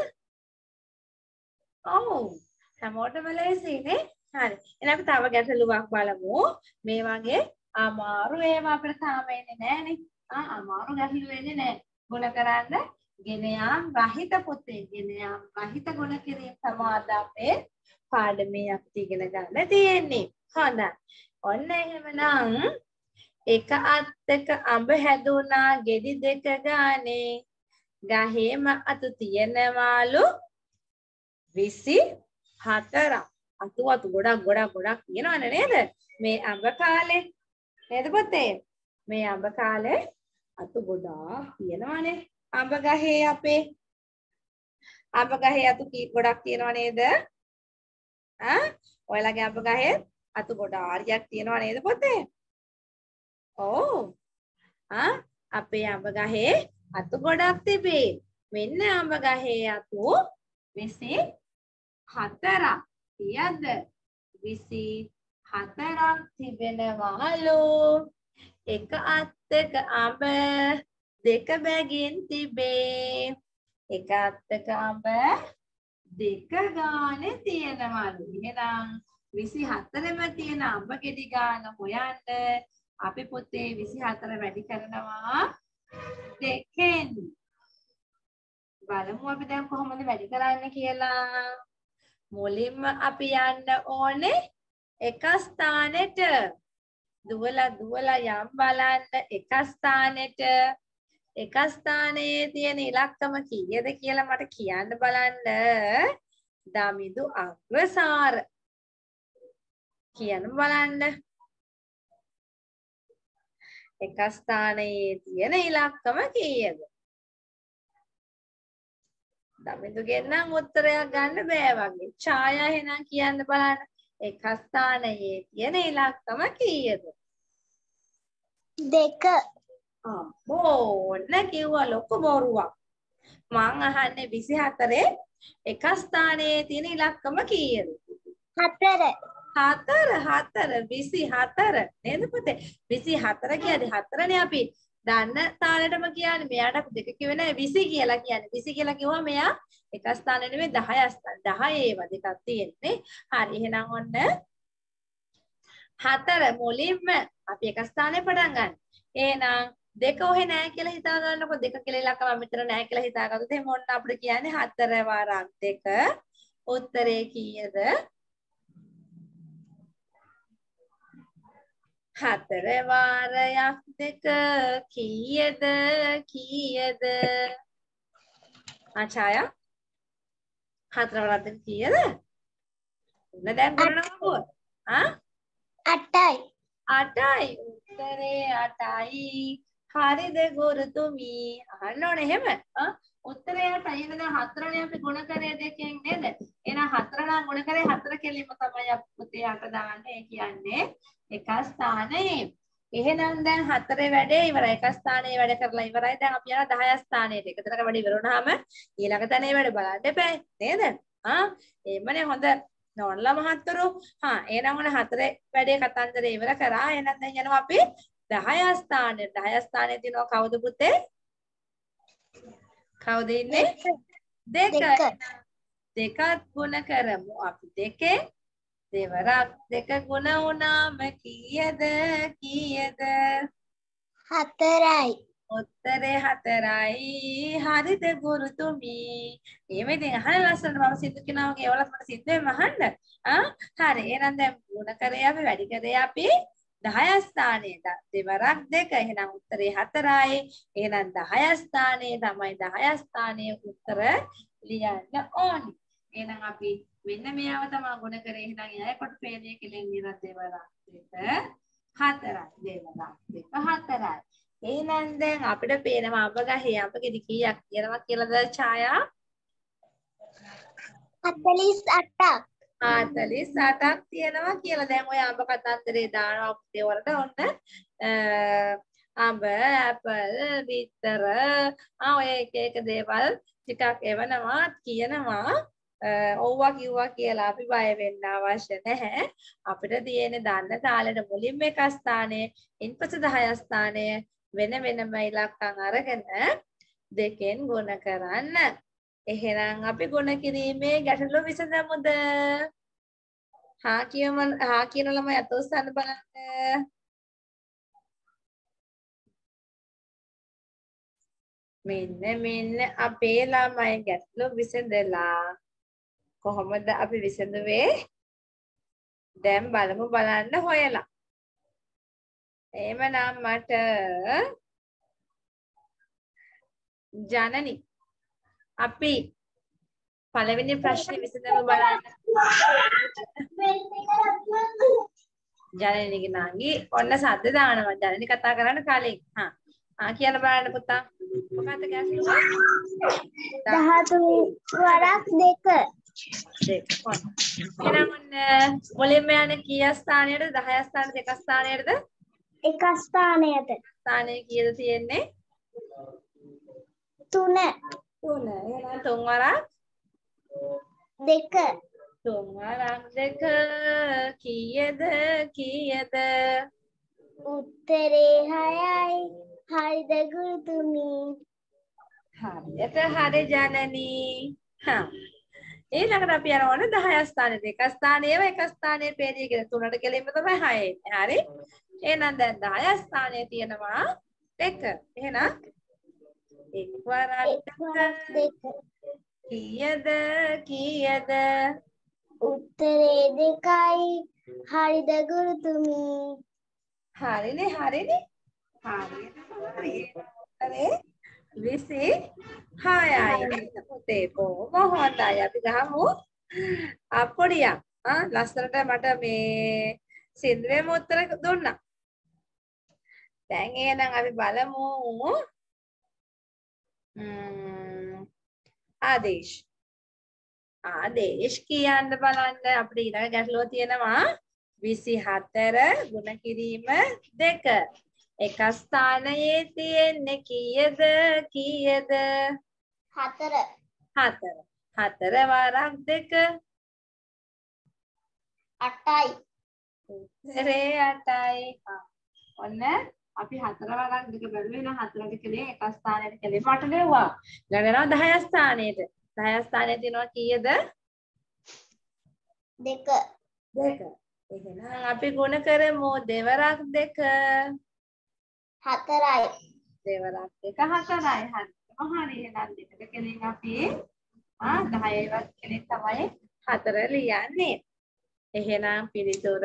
ඔව්. හැමෝටම ලේසිනේ. හරි. එහෙනම් අපි තව ගැටලුවක් බලමු. මේ වගේ අමාරු ඒවා අපිට තාම එන්නේ නැහනේ. අමාරු ගැටලු වෙන්නේ නැහැ. ගුණ කරන්න ගෙන යාම් රහිත පුතේ. ගෙන යාම් රහිත ගුණ කිරීම සමාද අපේ පාඩමේ අපි ඉගෙන ගන්න තියෙන්නේ. හොඳයි. ඔන්න එහෙමනම් එක අත්තක අඹ හැදුනා ගෙඩි දෙක ගානේ. ගහේම අතු තියනවාලු 24ක්. අතු ගොඩක් තියෙනවනේ නේද? මේ අඹ කාලේ නේද පුතේ? මේ අඹ කාලේ අතු ගොඩාක් තියෙනවනේ. අඹ ගහේ අපේ අඹ ගහේ අතු ගොඩක් තියෙනව නේද? ඔයාලගේ අඹ ගහේ අතු ගොඩාරියක් තියෙනව නේද පුතේ? ඔව්. අපේ අඹ ගහේ අතු ගොඩක් තිබේ. මෙන්න අඹ ගහේ අතු 24ක්. කීයද? 24ක් තිබෙනවලු. එක අත්තක අඹ දෙක බැගින් තිබේ. එක අත්තක අඹ දෙක ගානේ තියෙනවලු. එහෙනම් 24ම තියෙන අඹ ගෙඩි ගාන හොයන්න අපි පුතේ 24 වැඩි කරනවා දෙකෙන්. බලමු අපි දැන් කොහොමද වැඩි කරන්නේ කියලා. මුලින්ම අපි යන්න ඕනේ එක ස්ථානෙට. දුවලා යම් බලන්න එක ස්ථානෙට. එක ස්ථානයේ තියෙන ඉලක්කම කීයද කියලා මට කියන්න බලන්න. දමිදු අග්‍රසාර. කියන්න බලන්න. එක ස්ථානයේ තියෙන ඉලක්කම කීයද? දමින්දුගෙන් නම් උත්තරයක් ගන්න බෑ වගේ. ඡායා එහෙනම් කියන්න බලන්න. එක ස්ථානයේ තියෙන ඉලක්කම කීයද?
2
ඕන්න කිව්වා ලොකු බොරුවක්. මං අහන්නේ 24 එක ස්ථානයේ තියෙන ඉලක්කම කීයද?
4
24 නේද පුතේ? 24 කියන්නේ 4නේ අපි දන්න තාලෙටම කියන්නේ. මෙයාට අපි 2 කිව්වේ නෑ 20 කියලා කියන්නේ. 20 කියලා කිව්වා මෙයා එක ස්ථානෙ නෙමෙයි 10 ස්ථාන. 10 ඒවා දෙකක් තියෙන්නේ. හරි එහෙනම් ඔන්න 4 මුලින්ම අපි එක ස්ථානේ පටන් ගන්න. එහෙනම් 2 ඔහෙ නෑ කියලා හිතා ගන්නකො. 2 කියලා ඉලක්කම මෙතන නෑ කියලා හිතාගත්තොත් එහෙනම් ඔන්න අපිට කියන්නේ 4 වරක් 2. උත්තරේ කීයද? 4 වාරයක් 2 කීයද? කීයද? ඡායා 4 වරක් 2 කීයද? ඔන්න දැන් ගණනවකෝ.
8යි
8යි. උත්තරේ 8යි. හරිද ගුරුතුමී? අහන්න ඕනේ එහෙම. උත්තරේ 8යි. එහෙනම් 4නේ අපි ගුණ කරේ 2කින් නේද? එහෙනම් 4 නම් ගුණ කරේ 4 කෙලින්ම තමයි අපි පුතේ 8 දාන්නේ. ඒ කියන්නේ එක ස්ථානයේ. එහෙනම් දැන් 4 වැඩේ ඉවරයි. එක ස්ථානයේ වැඩ කරලා ඉවරයි. දැන් අපි යනවා 10 ස්ථානයට. එක තැනක වැඩ ඉවර වුණාම ඊළඟ තැනේ වැඩ බලන්න එපා. නේද? එමනේ හොඳ නෝනලා මහත්තුරු. එහෙනම් ඔන්න 4 වැඩේ කතන්දරේ ඉවර කරා. එහෙනම් දැන් යනවා අපි 10 ස්ථානෙට. 10 ස්ථානයේ තියෙනවා කවුද පුතේ? කවුද ඉන්නේ? 2. දෙකත් ගුණ කරමු. අපි 2 දෙවරක් 2 ගුණ වුණාම කීයද? කීයද?
4යි
උත්තරේ 4යි. හරිද ගුරුතුමී? එහෙම ඉතින් අහන්න ලස්සනට මම සිද්ද කියනවා වගේ ඒවලත් මට සිද්දෙන්ම අහන්න. හරි. එහෙනම් දැන් ගුණ කරේ අපි වැඩි කරේ අපි 10 ස්ථානයේ දෙවරක් 2. එහෙනම් උත්තරේ 4යි. එහෙනම් 10 ස්ථානයේ තමයි 10 ස්ථානයේ උත්තර ලියන්න ඕනි. එහෙනම් අපි මෙන්න මෙයාව තමයි ගුණ කරේ. එහෙනම් එයා කොට පේන්නේ කෙලින් ඉර දෙවරක් 2 4යි. දෙවරක් 2 4යි. එහෙනම් දැන් අපිට පේනවා අඹ ගහේ අඹ ගෙඩි කීයක් තියෙනවා කියලාද ඡායා?
48ක්
48ක් තියෙනවා කියලා. දැන් ඔය අඹ කතන්දරේ දානවා පුතේ වලට ඔන්න අඹ ඇපල් විතර ඔය එක දේවල් ටිකක් එවනවා කියනවා. ඔව්වා කිව්වා කියලා අපි බය වෙන්න අවශ්‍ය නැහැ. අපිට තියෙන්නේ දන්න තාලෙට මුලින්ම එක ස්ථානයේ ඉන්පසු 10 ස්ථානයේ වෙන වෙනම ඉලක්කම් අරගෙන 2කින් ගුණ කරන්න. එහෙනම් අපි ගුණ කිරීමේ ගැටලුව විසඳමුද? හා කියන ළමයි අත උස්සන්න බලන්න. මෙන්න අපේ ළමයි ගැටලුව විසඳලා. කොහොමද අපි විසඳුවේ? දැන් බලමු බලන්න හොයලා. එහෙමනම් මට ජනනි අපි පළවෙනි ප්‍රශ්නේ විසඳමු බලන්න. ජනනිගේ නාගි ඔන්න සද්ද දානවා. ජනනි කතා කරන්න කලින්. කියන්න බලන්න පුතා. මොකක්ද ගැටලුව?
13 වරක් 2
එහෙනම් ඔන්න මුලින්ම යන්නේ කී ස්ථානයේද? 10 ස්ථානයේද 2 ස්ථානයේද?
1 ස්ථානයට
ස්ථානයේ කීයද තියෙන්නේ?
3
එහෙනම් 3 වරක්
2
3 වරක් 2 කීයද? කීයද?
උත්තරේ 6යි. හරිද ගුරුතුමී?
හරියට හරි ජනනි. ඊළඟට අපි යනවා 10 ස්ථානෙට. 1 ස්ථානයේම 1 ස්ථානයේ පේන්නේ කියලා 3ට කෙලින්ම තමයි 6 එන්නේ. හරි. එහෙනම් දැන් 10 ස්ථානයේ තියෙනවා 2. එහෙනම් 1 වරක් 2 කීයද? කීයද?
උත්තරේ 2යි. හරිද ගුරුතුමී?
හරිනේ හරිනේ. හරි. 26යි පුතේ. කොහොම හොඳයි. අපි ගහමු අපොඩියක්. ලස්සනට මට මේ සින්දුවේම උත්තර දුන්නා. දැන් එහෙනම් අපි බලමු ආදේශ. ආදේශ කියන්න බලන්න අපිට ඊළඟ ගැටලුව තියෙනවා 24 ගුණ කිරීම 2. එක ස්ථානයේ තියෙන්නේ කීයද?
4.
4. 4 වරක් 2
8යි.
උත්තරේ 8යි. ඔන්න අපි 4 වරක් 2 බැලුවේ නම් 4ට කලේ එක ස්ථානයට කලේ මට ලියුවා. ඊළඟ යනවා 10 ස්ථානයට. 10 ස්ථානයේ තියෙනවා කීයද?
2.
2. එහෙනම් අපි ගුණ කරමු දෙවරක් 2
4යි.
දෙවරක් 2 4යි. හරි. එහෙනම් දෙකට කෙලින් අපි 10වත් කෙනෙක් තමයි 4 ලියන්නේ. එහෙනම් පිළිතුර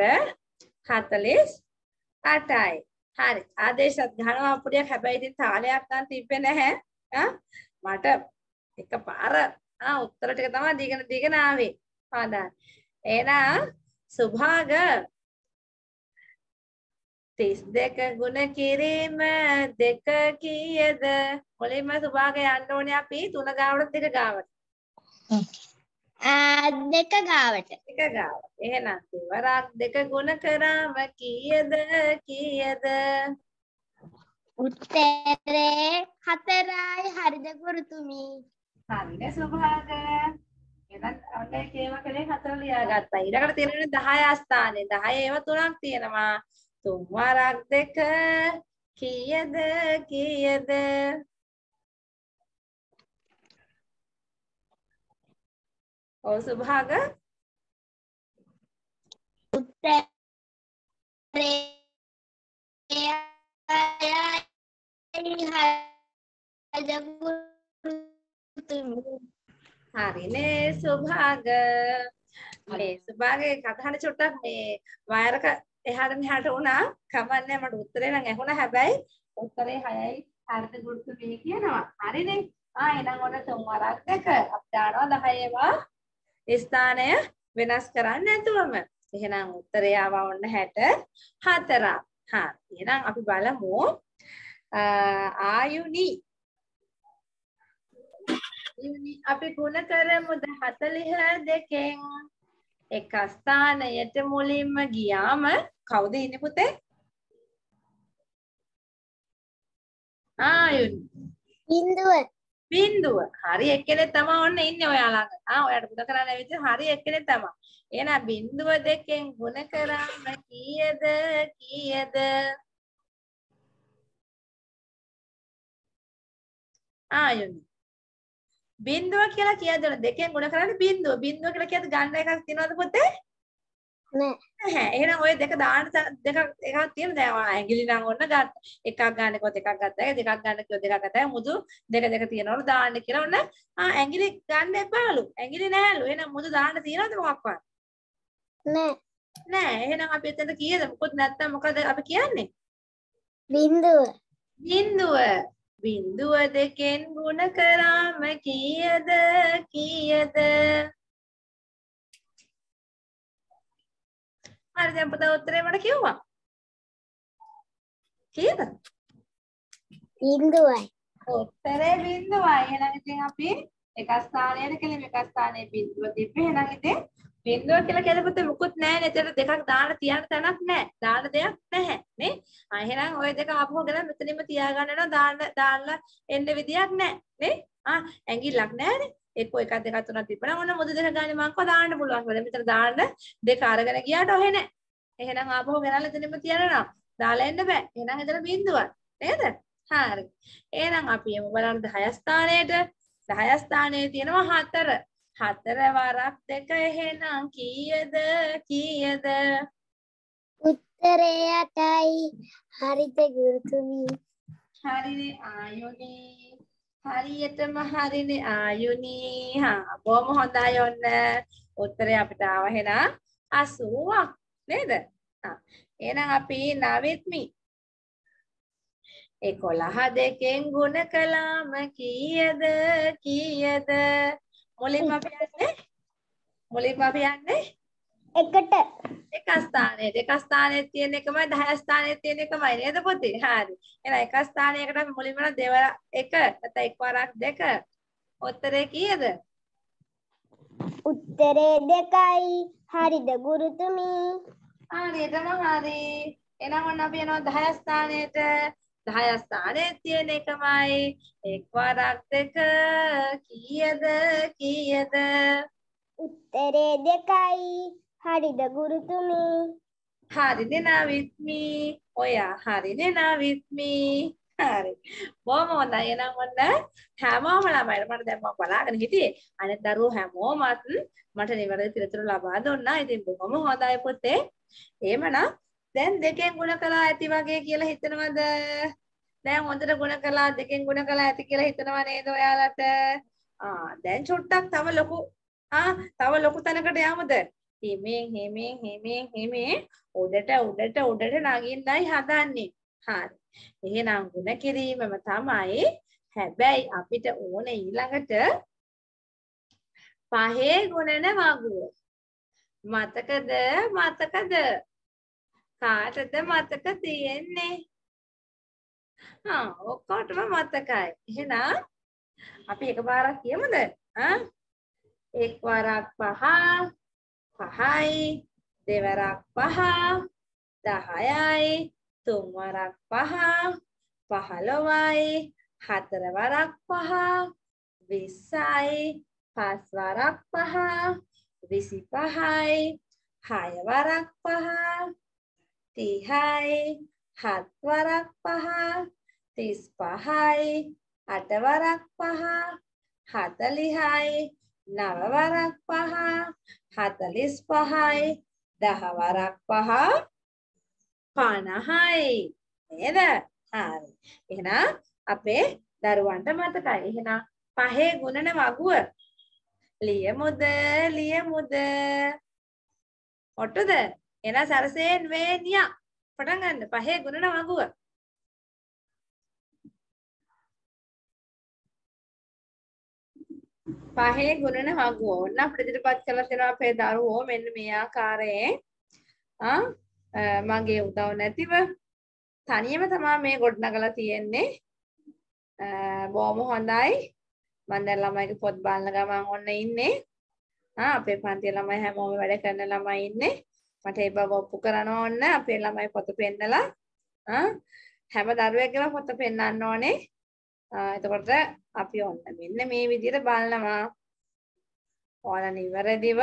48යි. හරි. ආදේශත් ගහනවා අපුඩියක්. හැබැයි ඉතින් තාලයක් ගන්න තිබ්බේ නැහැ. මට එකපාර උත්තර ටික තමයි දීගෙන ආවේ. හොඳයි. එහෙනම් සුභාග 32 ගුණ කිරීම 2 කීයද? මුලින්ම සුභාග යන්න ඕනේ අපි 3 ගාවට 2 ගාවට.
2 ගාවට.
2 ගාවට. එහෙනම් දෙවරක් 2 ගුණ කරාම කීයද?
උත්තරේ 4යි. හරිද ගුරුතුමී?
හරිනේ සුභාග. එහෙනම් ඔන්න ඒකේම කලේ 4 ලියාගත්තා. ඊළඟට තියෙන්නේ 10 ස්ථානේ. 10 ඒව 3ක් තියෙනවා. 3 වරක් 2 කීයද? ඔව් සුභාග.
උත්තරේ 6යි. හරිද ගුරුතුමී?
හරිනේ සුභාග. මේ සුභාගේ කතානේ චුට්ටක් මේ වයරක එහාට මෙහාට වුණා. කමන්නේ මට උත්තරේ නම් ඇහුණා. හැබැයි උත්තරේ 6යි. හරිද ගුරුතුමී කියනවා. හරිනේ. එහෙනම් ඔන්න 3 වරක් 2 අපි දානවා 10 ස්ථානය වෙනස් කරන්නේ නැතුවම. එහෙනම් උත්තරය ආවා ඔන්න 64. හරි. එහෙනම් අපි බලමු ආයුනි අපි ගුණ කරමු 42කින්. එක ස්ථානයට මුලින්ම ගියාම කවුද ඉන්නේ පුතේ? ආයුනි. බින්දුව. හරි එක්කෙනෙක් තමයි ඔන්න ඉන්නේ ඔයා ළඟ. ඔයාට ගුණ කරන්න ඇවිත් හරි එක්කෙනෙක් තමයි. එහෙනම් බින්දුව 2කින් ගුණ කරාම කීයද? ආයුනි. බින්දුව කියලා කියද්දී 2කින් ගුණ කරන්නේ බින්දුව. බින්දුව කියලා කියද්දී ගන්න එකක් තියෙනවද පුතේ? නැහැ. එහෙනම් ඔය දෙක දාන්න එකක් තියෙන දැන් ඇඟිලි නම් ඔන්න ගන්න. එකක් ගන්න කිව්වොත් එකක් ගත්තා. දෙකක් ගන්න කිව්වොත් දෙකක් ගත්තා. මුදු දෙක තියෙනවලු දාන්න කියලා ඔන්න ඇඟිලි ගන්න එපාලු. ඇඟිලි නැහැලු. එහෙනම් මුදු දාන්න තියෙනවද මොකක්වත්? නෑ. එහෙනම් අපි එතන කීයද? මොකද නැත්තම් මොකද අපි කියන්නේ?
බින්දුව.
බින්දුව 2කින් ගුණ කරාම කීයද? හරි දැන් පුතා උත්තරේ මට කිව්වා. කීයද?
බින්දුවයි.
උත්තරේ බින්දුවයි. එහෙනම් ඉතින් අපි එක ස්ථානයකට කෙලින් එක ස්ථානයේ බින්දුව තිබ්බේ. එහෙනම් ඉතින් බින්දුව කියලා කියද පුතේ මුකුත් නැහැ නේ. එතන දෙකක් දාන්න තියන්න තැනක් නැහැ. දාන්න දෙයක් නැහැ නේ. එහෙනම් ওই දෙක ආපහු ගෙන මෙතනින්ම තියාගන්න යනවා. දාන්න එන්න විදියක් නැහැ නේ. ඇඟිල්ලක් නැහැනේ. එක්ක එකක් දෙකක් තුනක් තිබ්බනම් ඔන්න මුදු දෙක ගානේ මං කො දාන්න පුළුවන්. මොකද මෙතන දාන්න දෙක අරගෙන ගියාට ඔහෙ නැහැ. එහෙනම් ආපහු ගෙනල්ලා එතනින්ම තියනවා. දාලා එන්න බෑ. එහෙනම් එතන බින්දුවක්. නේද? හරි. එහෙනම් අපි යමු බලන්න 10 ස්ථානයට. 10 ස්ථානයේ තියෙනවා 4. 4 වරක් 2 එහෙනම් කීයද?
උත්තරේ 8යි. හරිද ගුරුතුමී?
හරිනේ ආයුනි. හරියටම හරිනේ ආයුනි. බොහොම හොඳයි ඔන්න. උත්තරේ අපිට ආව එහෙනම් 80ක් නේද? එහෙනම් අපි නවෙත්මි. 11 2කින් ගුණ කළාම කීයද? මුලින්ම අපි යන්නේ
එකට
එක ස්ථානයේ එක ස්ථානයේ තියෙන එකමයි 10 ස්ථානයේ තියෙන එකමයි නේද පුතේ? හරි. එහෙනම් එක ස්ථානයකට අපි මුලින්ම දෙවර එක නැත්නම් එක් වරක් දෙක. උත්තරේ කීයද?
උත්තරේ 2යි. හරිද ගුරුතුමී?
හරියටම හරි. එහෙනම් ඔන්න අපි යනවා 10 ස්ථානයට. 10 ස්ථානයේ තියෙන එකමයි එක් වරක් දෙක කීයද? කීයද?
උත්තරේ 2යි. හරිද ගුරුතුමී?
හරි දෙනා with me. ඔයා හරි දෙනා with me. හරි. බොහොම හොඳයි. එහෙනම් ඔන්න හැමෝම ළමයිලා මට දැන් මම බලාගෙන හිටියේ. අනිත් දරුවෝ හැමෝමත් මට නිවැරදි පිළිතුරු ලබා දුන්නා. ඉතින් බොහොම හොඳයි පුතේ. එහෙමනම් දැන් දෙකෙන් ගුණ කළා ඇති වගේ කියලා හිතනවද? දැන් හොඳට ගුණ කළා දෙකෙන් ගුණ කළා ඇති කියලා හිතනවා නේද ඔයාලට? දැන් චුට්ටක් තව ලොකු තැනකට යමුද? හිමෙන් උඩට නගින්නයි හදන්නේ. හරි. එහෙනම් ගුණ කිරීමම තමයි. හැබැයි අපිට ඕනේ ඊළඟට පහේ ගුණන වගුව. මතකද? කාටද මතක තියෙන්නේ? ඔක්කොටම මතකයි. එහෙනම් අපි එකපාරක් කියමුද? එක් වරක් 5 5යි දෙවරක් 5 10යි තුන් වරක් 5 15යි හතර වරක් 5 20යි පස් වරක් 5 25යි 6 වරක් 5 30යි 7 වරක් 5 35යි 8 වරක් 5 40යි 9 වරක් 5 45යි 10 වරක් 5 50යි නේද? හරි. එහෙනම් අපේ දරුවන්ට මතකයි. එහෙනම් පහේ ගුණන වගුව ලියමුද? ඔට්ටුද? එහෙනම් සරසෙන් වේනියා පටන් ගන්න පහේ ගුණන වගුව. පහේ ගුණන වගුව. ඔන්න අපිට ඉදිරිපත් කරලා තියෙනවා අපේ දරුවෝ මෙන්න මේ ආකාරයෙන්. මගේ උදව් නැතිව තනියම තමයි මේ ගොඩනගලා තියෙන්නේ. බොහොම හොඳයි. මම දැන් ළමයිගේ පොත් බලන ගමන් ඔන්න ඉන්නේ. අපේ පන්තියේ ළමයි හැමෝම වැඩ කරන ළමයි ඉන්නේ. මට ඒ බව ඔප්පු කරනවා ඔන්න අපේ ළමයි පොත පෙන්නලා. හැම දරුවෙක්ගේම පොත පෙන්නන්න ඕනේ. එතකොට අපි ඔන්න මෙන්න මේ විදිහට බලනවා. ඔයාලා නිවැරදිව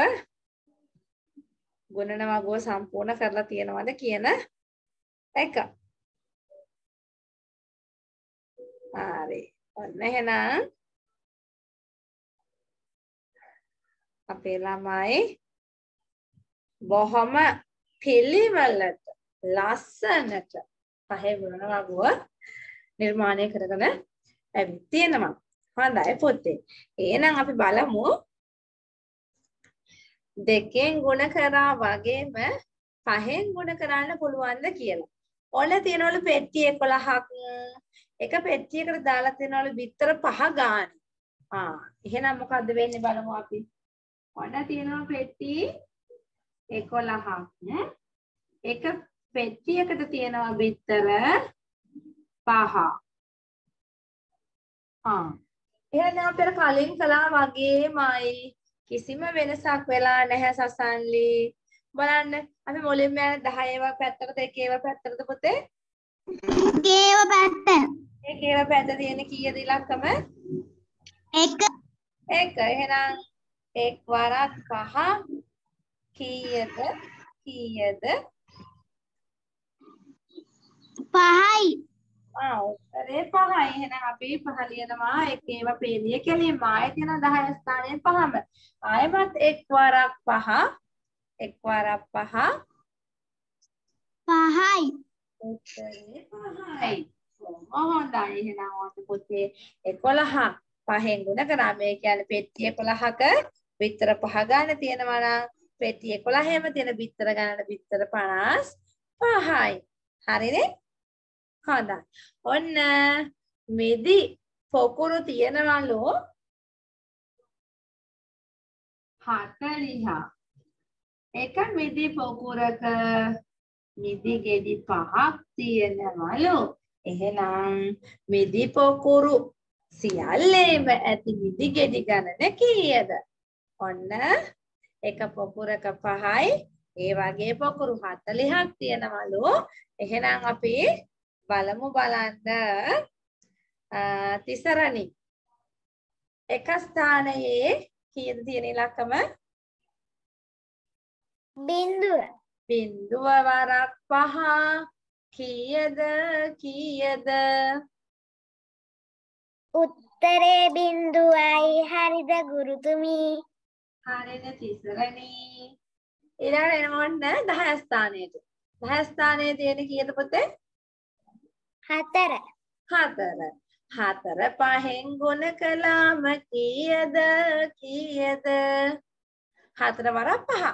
ගුණන වගුව සම්පූර්ණ කරලා තියෙනවද කියන එක. හරි. ඔන්න එහෙනම් අපේ ළමයි බොහොම පිළිවෙලට ලස්සනට පහේ ගුණන වගුව නිර්මාණය කරගෙන ඇවිත් තියෙනවා. හොඳයි පුතේ. එහෙනම් අපි බලමු දෙකෙන් ගුණ කරා වගේම පහෙන් ගුණ කරන්න පුළුවන්ද කියලා. ඔන්න තියනවලු පෙට්ටි 11ක්. එක පෙට්ටියකට දාලා තියනවලු බිත්තර 5 ගාන. එහෙනම් මොකද්ද වෙන්නේ බලමු අපි. ඔන්න තියනවා පෙට්ටි 11ක්. එක පෙට්ටියකට තියනවා බිත්තර 5. එහෙනම් අපිට කලින් කළා වගේමයි කිසිම වෙනසක් වෙලා නැහැ සසන්ලි. බලන්න අපි මුලින්ම යන 10 ඒවා පැත්තකට එක ඒවා පැත්තකට පුතේ.
ඒව පැත්ත.
එක ඒවා පැත්ත තියෙන කීයද ඉලක්කම?
1.
එහෙනම් එක් වරක් 5 කීයද?
5යි.
උත්තරේ 5යි. එහෙනම් අපි 5 ලියනවා එක ඒවා පේලිය කෙලින්ම. ආයෙත් යන 10 ස්ථානයේ 5ම. ආයෙමත් එක් වරක් 5
5යි.
උත්තරේ 5යි. හොඳයි. එහෙනම් ඔන්න පුතේ 11 පහෙන් ගුණ කරා. මේ කියන්නේ පෙට්ටි 11ක බිත්තර 5 ගන්න තියෙනවා නම් පෙට්ටි 11ෙම තියෙන බිත්තර ගන්න බිත්තර 55යි. හරිනේ? හොඳයි. ඔන්න මෙදි පොකුරු තියනවලු 40. එක මිදි පොකුරක මිදි ගෙඩි 5ක් තියෙනවලු. එහෙනම් මිදි පොකුරු සියල්ලේම ඇති මිදි ගෙඩි ගණන කීයද? ඔන්න එක පොකුරක 5යි ඒ වගේ පොකුරු 40ක් තියෙනවලු. එහෙනම් අපි බලමු බලන්න තිසරණි එක ස්ථානයේ කීයද තියෙන ඉලක්කම?
බිඳුව.
බිඳුව වරක් 5 කීයද?
උත්තරේ බිඳුවයි. හරිද ගුරුතුමී?
හරිද තිසරණි. ඊළඟට එනවා ඔන්න 10 ස්ථානයට. 10 ස්ථානයේ තියෙන කීයද පුතේ?
4.
4. 4 5න් ගුණ කළාම කීයද? 4 වරක් 5.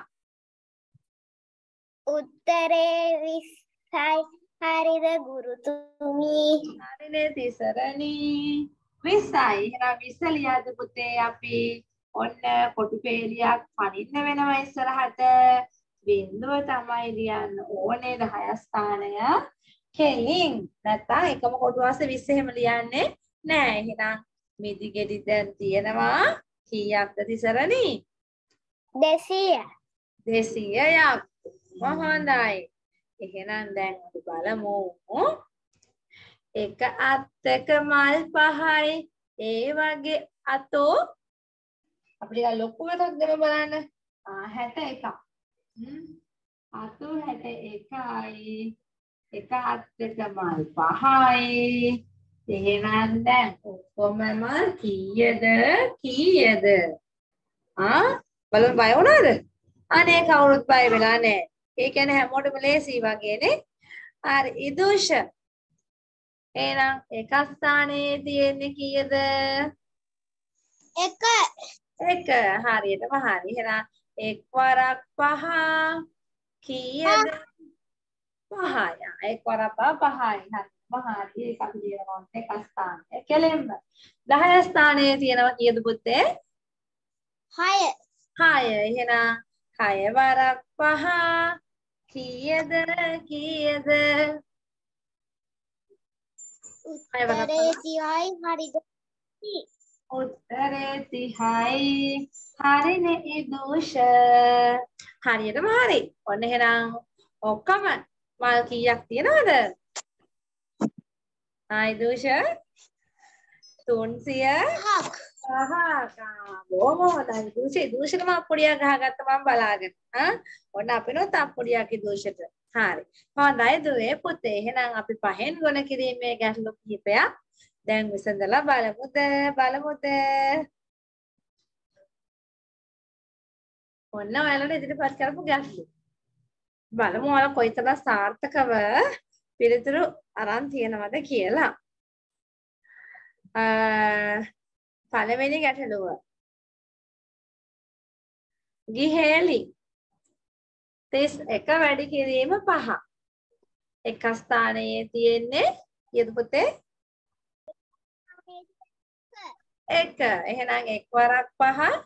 උත්තරේ 20යි. හරිද ගුරුතුමී?
හරිනේ තිසරණි. 20යි. එහෙනම් 20 ලියද්ද පුතේ අපි ඔන්න කොටු පේලියක් පනින්න වෙනවා ඉස්සරහට. බිඳුව තමයි ලියන්න ඕනේ 10 ස්ථානය. කෙලින් නැත්තම් එකම කොටු වාසේ 20 එහෙම ලියන්නේ නෑ. එහෙනම් මිදි ගෙඩි දැන් තියෙනවා කීයක්ද තිසරණි?
200.
200ක්. හොඳයි. එහෙනම් දැන් අපි බලමු. එක අත්තක මල් 5යි ඒ වගේ අතෝ අපිට ලොකු එකක් දෙන්න බලන්න. 61ක්. අතෝ 61යි. එක අත්තක මල් 5යි. එහෙනම් දැන් ඔක්කොම මල් කීයද? බලන්න බය වුණාද? අනේ කවුරුත් බය වෙලා නැහැ. ඒ කියන්නේ හැමෝටම ලේසි වගේනේ. හරි ඉදුෂ. එහෙනම් එක ස්ථානයේ තියෙන්නේ කීයද?
1.
1. හරියටම හරි. එහෙනම් 1 වරක් 5 කීයද? 5යි. 1 වරක් 5යි. හරි. ඒක අපි දෙනවා එක ස්ථානය. කෙලෙන්න. 10 ස්ථානයේ තියෙනවා කීයද පුතේ?
6.
6. එහෙනම් 6 වරක් 5 කීයද?
උත්තරේ 30යි. හරිද?
උත්තරේ 30යි. හරිනේ ඉදුෂ. හරියටම හරි. ඔන්න එහෙනම් ඔක්කොම මල් කීයක් තියනවද? ඉදුෂ 300ක්. බොහොම හොඳයි. ඉදුෂට මම පොඩියක් ගහගත්ත මම බලාගෙන. ඔන්න අපිනොත් අප්පොඩියක් ඉදුෂට. හරි. හොඳයි දුවේ පුතේ. එහෙනම් අපි 5න් ගුණ කිරීමේ ගැටලු කිහිපයක් දැන් විසඳලා බලමුද? ඔන්න ඔයාලට ඉදිරිපත් කරපු ගැටලු. බලමු ඔයාලා කොයිතරම් සාර්ථකව පිළිතුරු අරන් තියෙනවද කියලා. පළවෙනි ගැටලුව. ගිහෙලි 31 වැඩි කිරීම 5. එක ස්ථානයේ තියෙන්නේ කීයද පුතේ? 1. එහෙනම් 1 වරක් 5.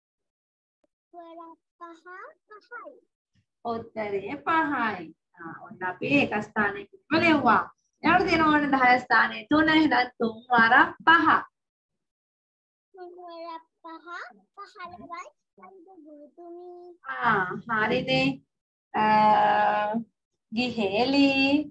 උත්තරේ 5යි. ඔන්න අපි එක ස්ථානයකම ලියුවා. ඊළඟට තියෙනවා ඔන්න 10 ස්ථානයේ 3. එහෙනම් 3 වරක් 5.
3 වරක් 5 15යි. හරිද ගුරුතුමී?
හරිනේ. ගිහෙලි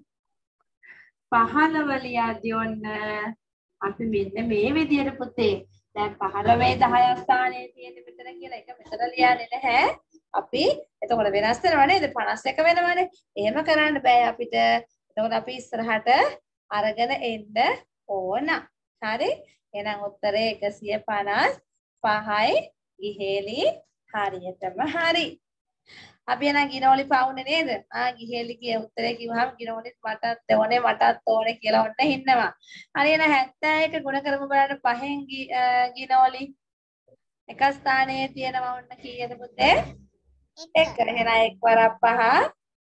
15 ලියද්දී ඔන්න අපි මෙන්න මේ විදියට පුතේ. දැන් 15 10 ස්ථානයේ තියෙන මෙතන කියලා එක මෙතන ලියන්නේ නැහැ. අපි එතකොට වෙනස් වෙනවා නේද? 51 වෙනවනේ. එහෙම කරන්න බෑ අපිට. එතකොට අපි ඉස්සරහට අරගෙන එන්න ඕන. හරි? එහෙනම් උත්තරේ 155යි. ගිහෙලි හරියටම හරි. අපි එන ගිනෝලි පාවුනේ නේද? ගිහෙලි කිය උත්තරේ කිව්වහම ගිනෝලිත් මටත් ඕනේ කියලා ඔන්න හින්නවා. හරි එන 71 ගුණ කරමු බලන්න 5න් ගිනෝලි එක ස්ථානයේ තියෙනවා ඔන්න කීයද පුතේ? 1. එහෙනම් 1 වරක් 5.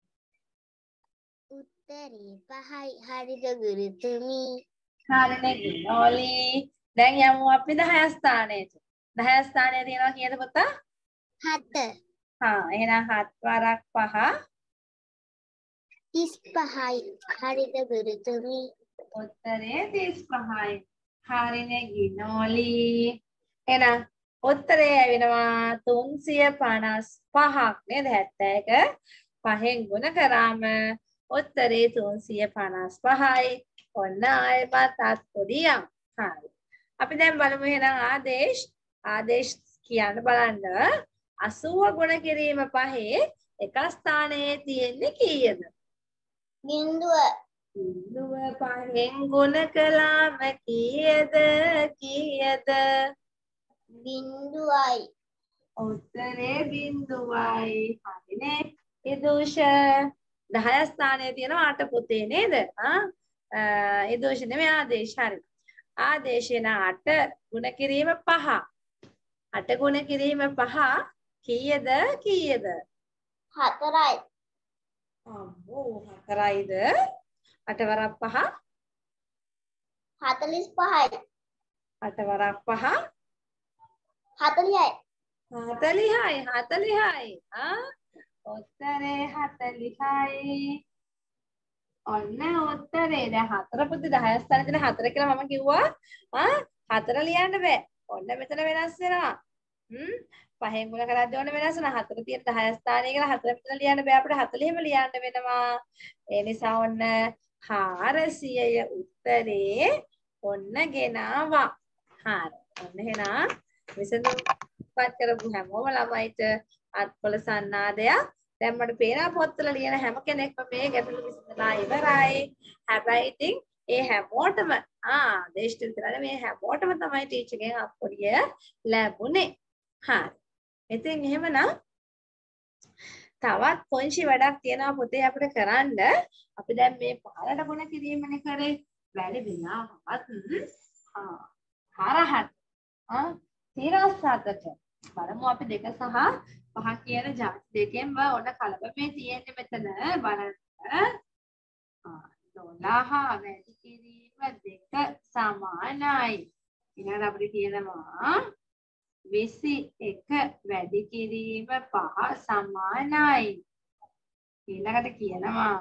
උත්තරේ 5යි. හරිද ගුරුතුමී?
හරිනේ ගිනෝලි. දැන් යමු අපි 10 ස්ථානයට. 10 ස්ථානයේ තියෙනවා කීයද පුතා?
7.
එහෙනම් 7 වරක් 5
35යි. හරිද ගුරුතුමී?
උත්තරේ 35යි. හරිනේ ගිනෝලි. එහෙනම් උත්තරේ ඇවෙනවා 355ක් නේද? 71 5න් ගුණ කරාම උත්තරේ 355යි. ඔන්න ආයෙත් අත් පොඩියක්. හරි. අපි දැන් බලමු එහෙනම් ආදේශ කියන්න බලන්න 80 ගුණ කිරීම 5 එක ස්ථානයේ තියෙන්නේ කීයද?
බිඳුව.
බිඳුව 5න් ගුණ කළාම කීයද?
බිඳුවයි.
උත්තරේ බිඳුවයි. හරිනේ. ඉදුෂ 10 ස්ථානයේ තියෙනවා 8 පුතේ නේද? ඉදුෂ නෙමෙයි ආදේශ. හරි. ආදේශේන 8 ගුණ කිරීම 5. 8 ගුණ කිරීම 5 කීයද?
4යි.
අම්මෝ 4යිද? 8 වරක් 5
45යි.
8 වරක් 5
40යි.
40යි. උත්තරේ 40යි. ඔන්න උත්තරේ. දැන් 4 පුතේ 10 ස්ථානේ තියෙන 4 කියලා මම කිව්වා. 4 ලියන්න බෑ. ඔන්න මෙතන වෙනස් වෙනවා. 5න් ගුණ කරද්දී ඔන්න වෙනස් වෙනවා. 4 තියෙන 10 ස්ථානයේ කියලා 4 මෙතන ලියන්න බෑ. අපිට 40ෙම ලියන්න වෙනවා. ඒ නිසා ඔන්න 400 උත්තරේ ඔන්න ගෙනාවා. හරි. ඔන්න එහෙනම් විසඳුම්පත් කරපු හැමෝම ළමයිට අත්පොළ සන්නාදයක්. දැන් මට පේනවා පොත්වල ලියන හැම කෙනෙක්ම මේ ගැටලු විසඳලා ඉවරයි. හැබැයි ඉතින් ඒ හැමෝටම දේශිත විතරනේ මේ හැමෝටම තමයි ටීචර්ගෙන් අප්පොඩිය ලැබුණේ. හරි. ඉතින් එහෙමනම් තවත් පොන්චි වැඩක් තියෙනවා පුතේ අපිට කරන්න. අපි දැන් මේ පාරට ගුණ කිරීමනේ කරේ. වැඩි වෙලාවවත් හරහට තිරසතට බලමු අපි 2 සහ 5 කියන ජාති දෙකෙන්ම ඔන්න කලබමේ තියෙන්නේ මෙතන බලන්න. 12 වැඩි කිරීම 2 සමානයි. ඊළඟට අපිට කියනවා 21 වැඩි කිරීම 5 සමානයි. ඊළඟට කියනවා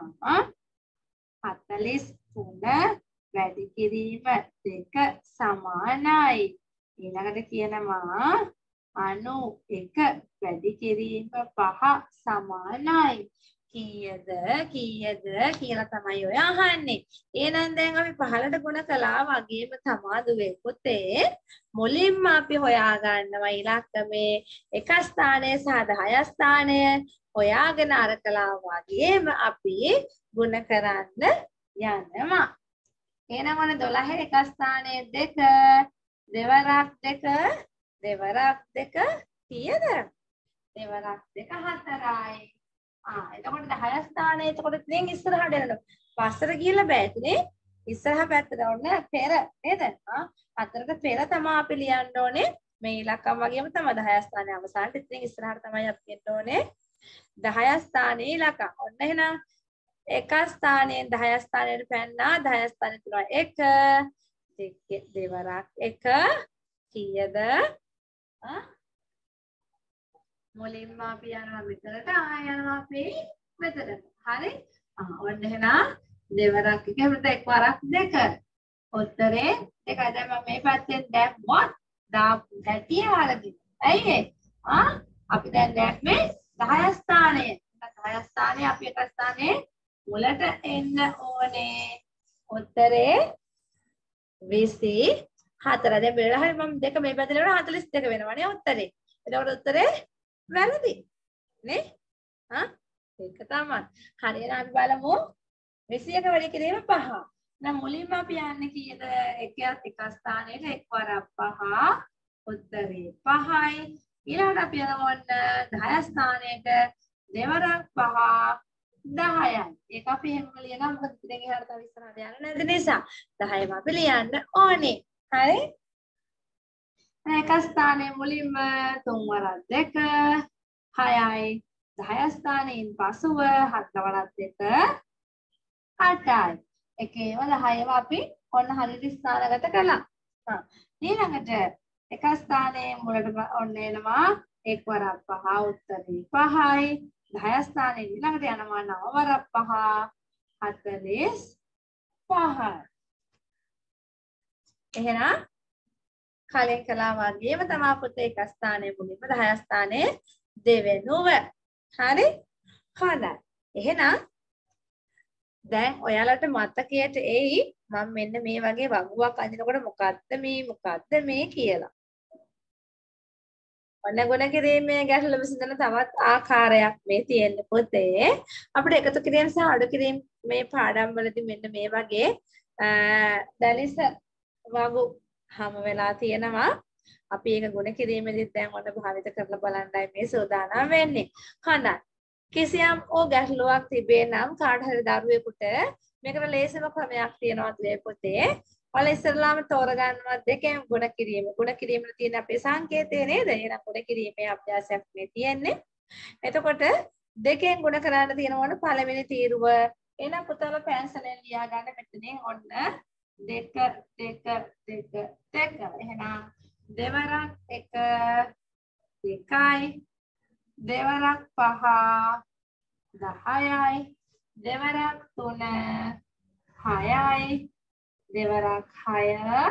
43 වැඩි කිරීම 2 සමානයි. ඊළඟට කියනවා 91 වැඩි කිරීම 5 සමානයි. කීයද කියලා තමයි ඔය අහන්නේ. එහෙනම් දැන් අපි 15ට ගුණ කළා වගේම තමාදුවේ පුතේ මුලින්ම අපි හොයා ගන්නවා ඉලක්කමේ එක ස්ථානයේ සහ 10 ස්ථානය හොයාගෙන අර කළා වගේම අපි ගුණ කරන්න යනවා. එහෙනම් ඔන්න 12 එක ස්ථානයේ 2 දෙවරක් 2 කීයද? දෙවරක් 2 4යි. එතකොට 10 ස්ථානයේ එතකොට ඉතින් ඉස්සරහට යනවා. පස්සට ගිහිල්ලා බෑ ඉතින් ඉස්සරහ පැත්තට ඔන්න පෙර නේද? 4ට පෙර තමයි අපි ලියන්න ඕනේ. මේ ඉලක්කම් වගේම තමයි 10 ස්ථානයේ අවසානට ඉතින් ඉස්සරහට තමයි අපි යන්න ඕනේ. 10 ස්ථානයේ ඉලක්කම්. ඔන්න එහෙනම් එක ස්ථානයෙන් 10 ස්ථානයට පැන්නා 10 ස්ථානයේ තුන 1 දෙවරක් 1 කීයද? මුලින්ම අපි යනවා මෙතනට යනවා අපි මෙතනට. හරි? ඔන්න එහෙනම් දෙවරක් 1 එතකොට එක් වරක් 2. උත්තරේ 2යි. දැන් මම මේ පැත්තෙන් දැම්මොත් දාපු හැටි වලදී. ඇයි ඒ? අපි දැන් දැම්මේ 10 ස්ථානයේ. 10 ස්ථානයේ අපි එක ස්ථානයේ මුලට එන්න ඕනේ. උත්තරේ 24. දැන් බලලා හරි මම 2 මේ පැත්තට ලවන 42 වෙනවනේ උත්තරේ. එතකොට උත්තරේ වැරදි. නේ? ඒක තමයි. හරි එහෙනම් අපි බලමු 21 වැඩි කිරීම 5. දැන් මුලින්ම අපි යන්නේ කීයද? එක ස්ථානයක එක් වරක් 5. උත්තරේ 5යි. ඊළඟට අපි යනවා 10 ස්ථානයක දෙවරක් 5 10යි. ඒක අපි එහෙම ලියනවා මොකද ඉතින් එහාට තව ඉස්සරහට යන්න නැති නිසා 10ම අපි ලියන්න ඕනේ. හරි? එක ස්ථානයේ මුලින්ම 3 වරක් 2 6යි. 10 ස්ථානයෙන් පසුව 7 වරක් 2 8යි. එකේම 10ම අපි ඔන්න හරියට ස්ථානගත කළා. ඊළඟට එක ස්ථානයේ මුලට ඔන්න එනවා එක් වරක් 5 උත්තරේ 5යි 10 ස්ථානයේ ඊළඟට යනවා 9 වරක් 5 45යි එහෙනම් කලින් කළා වගේම තමයි පුතේ එක ස්ථානයේ මුලින්ම 10 ස්ථානයේ දෙවෙනුව හරි හොඳයි එහෙනම් දැන් ඔයාලට මතකයට එයි මම මෙන්න මේ වගේ වගුවක් අඳිනකොට මොකද්ද මේ කියලා. ඔන්න ගුණ කිරීමේ ගැටලු විසඳන තවත් ආකාරයක් මේ තියෙන පොතේ. අපිට එකතු කිරීම සහ අඩු කිරීම මේ පාඩම් වලදී මෙන්න මේ වගේ දැලිස වගු හැම වෙලා තියෙනවා. අපි ඒක ගුණ කිරීමේදී දැන් ඔන්න භාවිත කරලා බලන්නයි මේ සෝදානම් වෙන්නේ. හොඳයි. කිසියම් ගැටලුවක් තිබේ නම් කාට හරි දරුවෙකුට මේකට ලේසිම ක්‍රමයක් තියෙනවා මේ පොතේ. ඔයාලා ඉස්සරලාම තෝරගන්නවා දෙකෙන් ගුණ කිරීම. ගුණ කිරීමේ තියෙන අපේ සංකේතය නේද? එහෙනම් ගුණ කිරීමේ අභ්‍යාසයක් මේ තියෙන්නේ. එතකොට දෙකෙන් ගුණ කරන්න තියෙනවනේ පළවෙනි තීරුව. එහෙනම් පුතාලා පෙන්සලෙන් ලියා ගන්න මෙතනින් ඔන්න 2 2 2 2. එහෙනම් දෙවරක් 1 2යි දෙවරක් 5 10යි දෙවරක් 3 6යි දෙවරක් 6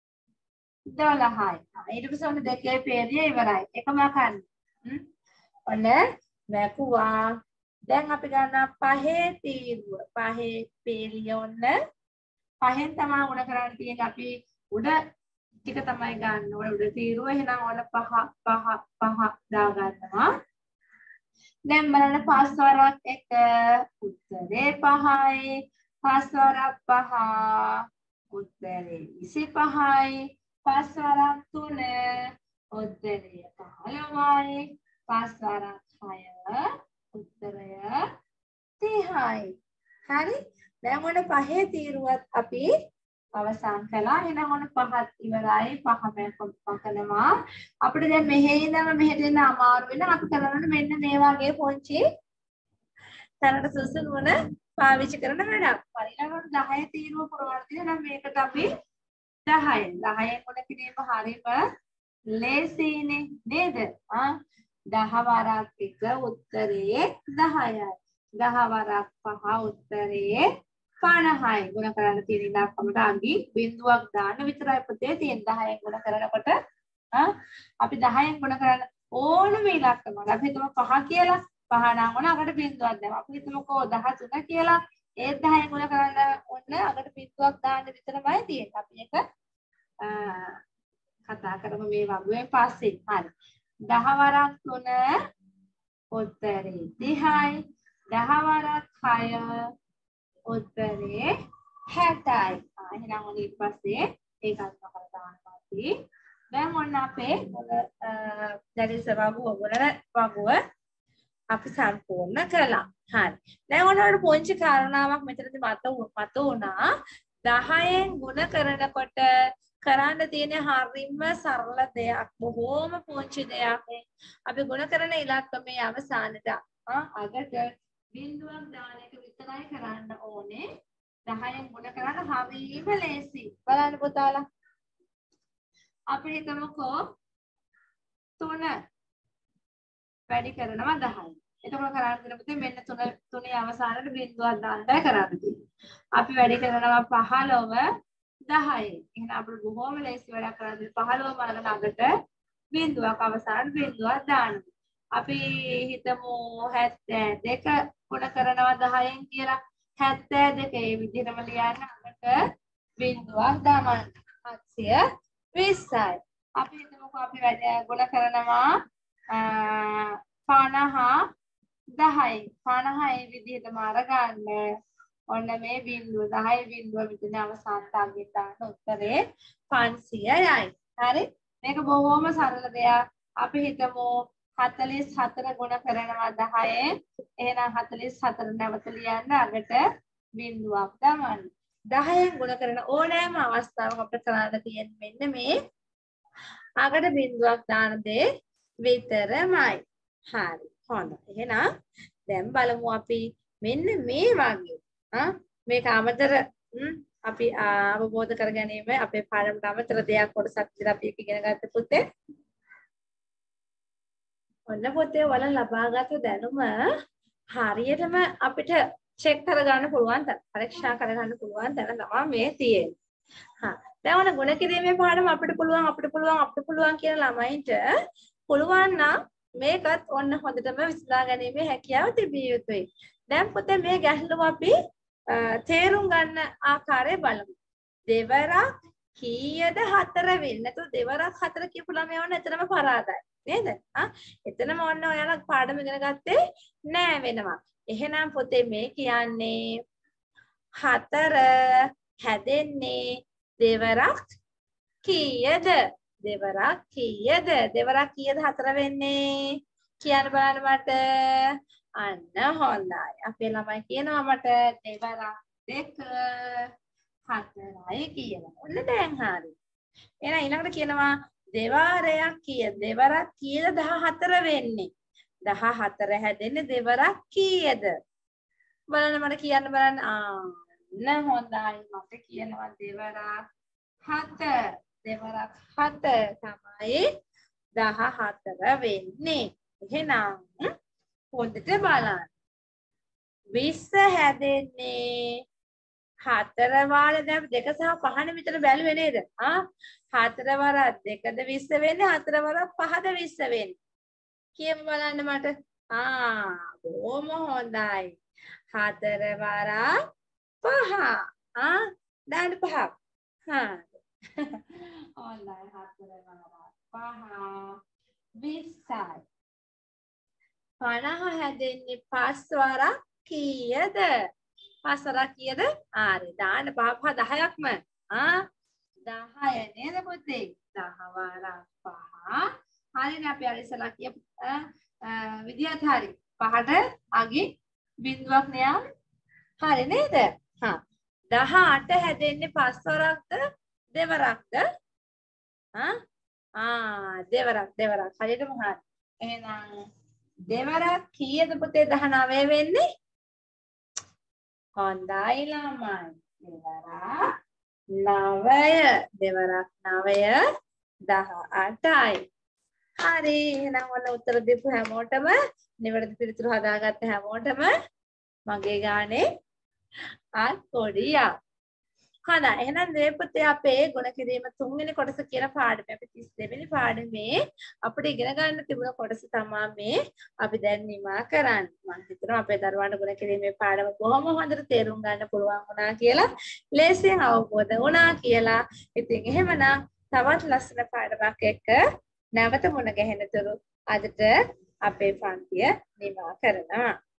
12යි ඊට පස්සේ ඔන්න දෙකේ පේරිය ඉවරයි එකම කන්න ඔන්න වැකුවා දැන් අපි ගන්නවා පහේ තීරුව පහේ පේරිය ඔන්න පහෙන් තමයි උණ කරන්න තියෙන්නේ අපි උඩ ටික තමයි ගන්න ඕනේ උඩ තීරුව එහෙනම් ඔන්න 5 5 5 දා ගන්නවා දැන් බලන්න 5 වරක් 1 උත්තරේ 5යි 5 වරක් 5 උත්තරේ 25යි 5 වරක් 3 උත්තරේ 15යි 5 වරක් 6 උත්තරය 30යි හරි දැන් ඔන්න පහේ තීරුවත් අපි අවසන් කළා එහෙනම් ඔන්න පහත් ඉවරයි පහම පකනවා අපිට දැන් මෙහෙ ඉඳන් මෙහෙට එන්න අමාරු වෙන අපි කරන්නේ මෙන්න මේ වගේ පොන්චි තරට සුසු නුවණ පාවිච්චි කරන වැඩක්. පරිණාමයට 10 තීරුව පුරවන්න තියෙන නම් මේකට අපි 10ෙන් ගුණ කිරීම හරිම ලේසියිනේ නේද? 10 වරක් 1 උත්තරේ 10යි. 10 වරක් 5 උත්තරේ 50යි. ගුණ කරන්න තියෙන ඉලක්කමට අඟි බිංදුවක් දාන්න විතරයි පුතේ තියෙන 10ෙන් ගුණ කරනකොට අපි 10ෙන් ගුණ කරන්න ඕනම ඉලක්කමකට අපි හිතමු 5 කියලා 5 නම් ඕන අකට බිංදුවක් දාමු. අපි හිතමුකෝ 13 කියලා ඒත් 10ෙන් ගුණ කරන්න ඕන අකට බිංදුවක් දාන්න විතරමයි තියෙන්නේ. අපි ඒක කතා කරමු මේ වගුවෙන් පස්සේ. හරි. 10 වරක් 3 උත්තරේ 30යි. 10 වරක් 6 උත්තරේ 60යි. එහෙනම් ඔන්න ඊට පස්සේ ඒකත් මකලා දානවා අපි. දැන් ඔන්න අපේ දැරිස වගුව අපි සම්පූර්ණ කළා. හරි. දැන් ඔන්න පොන්චි කාරණාවක් මෙතනදී මත වුණා. 10ෙන් ගුණ කරනකොට කරන්න තියෙන හරිම සරල දෙයක්. බොහෝම පොන්චි දෙයක්. අපි ගුණ කරන ඉලක්කමේ අවසානට අගට බිංදුවක් දාන එක විතරයි කරන්න ඕනේ. 10ෙන් ගුණ කරන්න හරිම ලේසි. බලන්න පුතාලා. අපි හිතමුකෝ 3 වැඩි කරනවා 10යි. එතකොට කරන්න දෙන පුතේ මෙන්න 3 අවසානයේ බිංදුවක් දාන්නයි කරන්න තියෙන්නේ. අපි වැඩි කරනවා 15 10යි. එහෙනම් අපිට බොහොම ලේසි වැඩක් කරන්න 15 බලන අගට බිංදුවක් අවසාන බිංදුවක් දාන්න. අපි හිතමු 72 ගුණ කරනවා 10න් කියලා 72 ඒ විදිහටම ලියන්න අගට බිංදුවක් දාන්න 720යි. අපි හිතමුකෝ අපි ගුණ කරනවා 50 10යි 50 ඒ විදිහටම අරගන්න ඔන්න මේ බිංදුව 10 බිංදුව විතර අවසාන තාග්ගේ දාන්න උත්තරේ 500යි. හරි මේක බොහොම සරල දෙයක්. අපි හිතමු 44 ගුණ කරනවා 10ෙන් එහෙනම් 44 නැවත ලියන්න අගට බිංදුවක් දාන්න. 10ෙන් ගුණ කරන ඕනෑම අවස්ථාවක අපිට කරන්න තියෙන්නේ මෙන්න මේ අගට බිංදුවක් දාන දේ විතරමයි. හරි. හොඳයි. එහෙනම් දැන් බලමු අපි මෙන්න මේ වගේ මේක අමතර අපි අවබෝධ කර ගැනීම අපේ පාඩමට අමතර දෙයක් කොටසක් විතර අපි ඉගෙන ගත්ත පුතේ. ඔන්න පුතේ වල ලබාගත් දැනුම හරියටම අපිට චෙක් කරගන්න පුළුවන් පරීක්ෂා කරගන්න පුළුවන් තැන තමයි මේ තියෙන්නේ. හා දැන් ඔන්න ගුණ කිරීමේ පාඩම අපිට පුළුවන් කියන ළමයින්ට පුළුවන් නම් මේකත් ඔන්න හොඳටම විසඳා ගැනීමේ හැකියාව තිබිය යුතුයි. දැන් පුතේ මේ ගැටලුව අපි තේරුම් ගන්න ආකාරය බලමු. දෙවරක් කීයද 4 වෙන්නේ? නැත්නම් දෙවරක් 4 කියපු ළමයා වුණ එතනම පරාදයි. නේද? එතනම ඔන්න ඔයාලා පාඩම ඉගෙන ගත්තේ නෑ වෙනවා. එහෙනම් පුතේ මේ කියන්නේ 4 හැදෙන්නේ දෙවරක් කීයද? දෙවරක් කීයද? දෙවරක් කීයද 4 වෙන්නේ? කියන්න බලන්න මට. අන්න හොඳයි. අපේ ළමයි කියනවා මට දෙවරක් 2 4යි කියලා. ඔන්න දැන් හරි. එහෙනම් ඊළඟට කියනවා දෙවාරයක් කීයද? දෙවරක් කීයද 14 වෙන්නේ? 14 හැදෙන්නේ දෙවරක් කීයද? බලන්න මට කියන්න බලන්න. අන්න හොඳයි. මට කියනවා දෙවරක් 7. දෙවරක් 7 තමයි 14 වෙන්නේ. එහෙනම් හොඳට බලන්න. 20 හැදෙන්නේ 4 වාර දැන් 2 සහ 5 විතර බැලුවේ නේද? 4 වරක් 2ද 20 වෙන්නේ 4 වරක් 5ද 20 වෙන්නේ. කියමු බලන්න මට. බොහොම හොඳයි. 4 වරක් 5. දාන්න 5ක්. හොඳයි 4 වරක් 5 20යි. 50 හැදෙන්නේ 5 වරක් කීයද? 5 වරක් කීයද? හරි. දාන්න 5 10ක්ම. 10 නේද පුතේ? 10 වරක් 5. හරිනේ අපි අර ඉස්සලා කියපු විදිහත් හරි. 5ට අගේ බිඳුවක් නෑ. හරි නේද? 18 හැදෙන්නේ 5 වරක්ද? දෙවරක්ද? දෙවරක්. හරියටම හරි. එහෙනම් දෙවරක් කීයද පුතේ 19 වෙන්නේ? හොඳයි ළමයි. දෙවරක් 9 18යි. හරි. එහෙනම් ඔන්න උත්තර දීපු හැමෝටම නිවැරදි පිළිතුරු හදාගත්ත හැමෝටම මගේ ගානේ කොඩියක්. හොඳයි. එහෙනම් මේ පුතේ අපේ ගුණ කිරීම 3 වෙනි කොටස කියන පාඩමේ අපි 32 වෙනි පාඩමේ අපිට ඉගෙන ගන්න තිබුණ කොටස තමයි මේ අපි දැන් නිමා කරන්නේ. මම හිතනවා අපේ දරුවන්ට ගුණ කිරීමේ පාඩම කොහොම හොඳට තේරුම් ගන්න පුළුවන් වුණා කියලා, ලේසියෙන් අවබෝධ වුණා කියලා. ඉතින් එහෙමනම් තවත් ලස්සන පාඩමක් එක්ක නැවත මුණ ගැහෙනතුරු අදට අපේ පන්තිය නිමා කරනවා.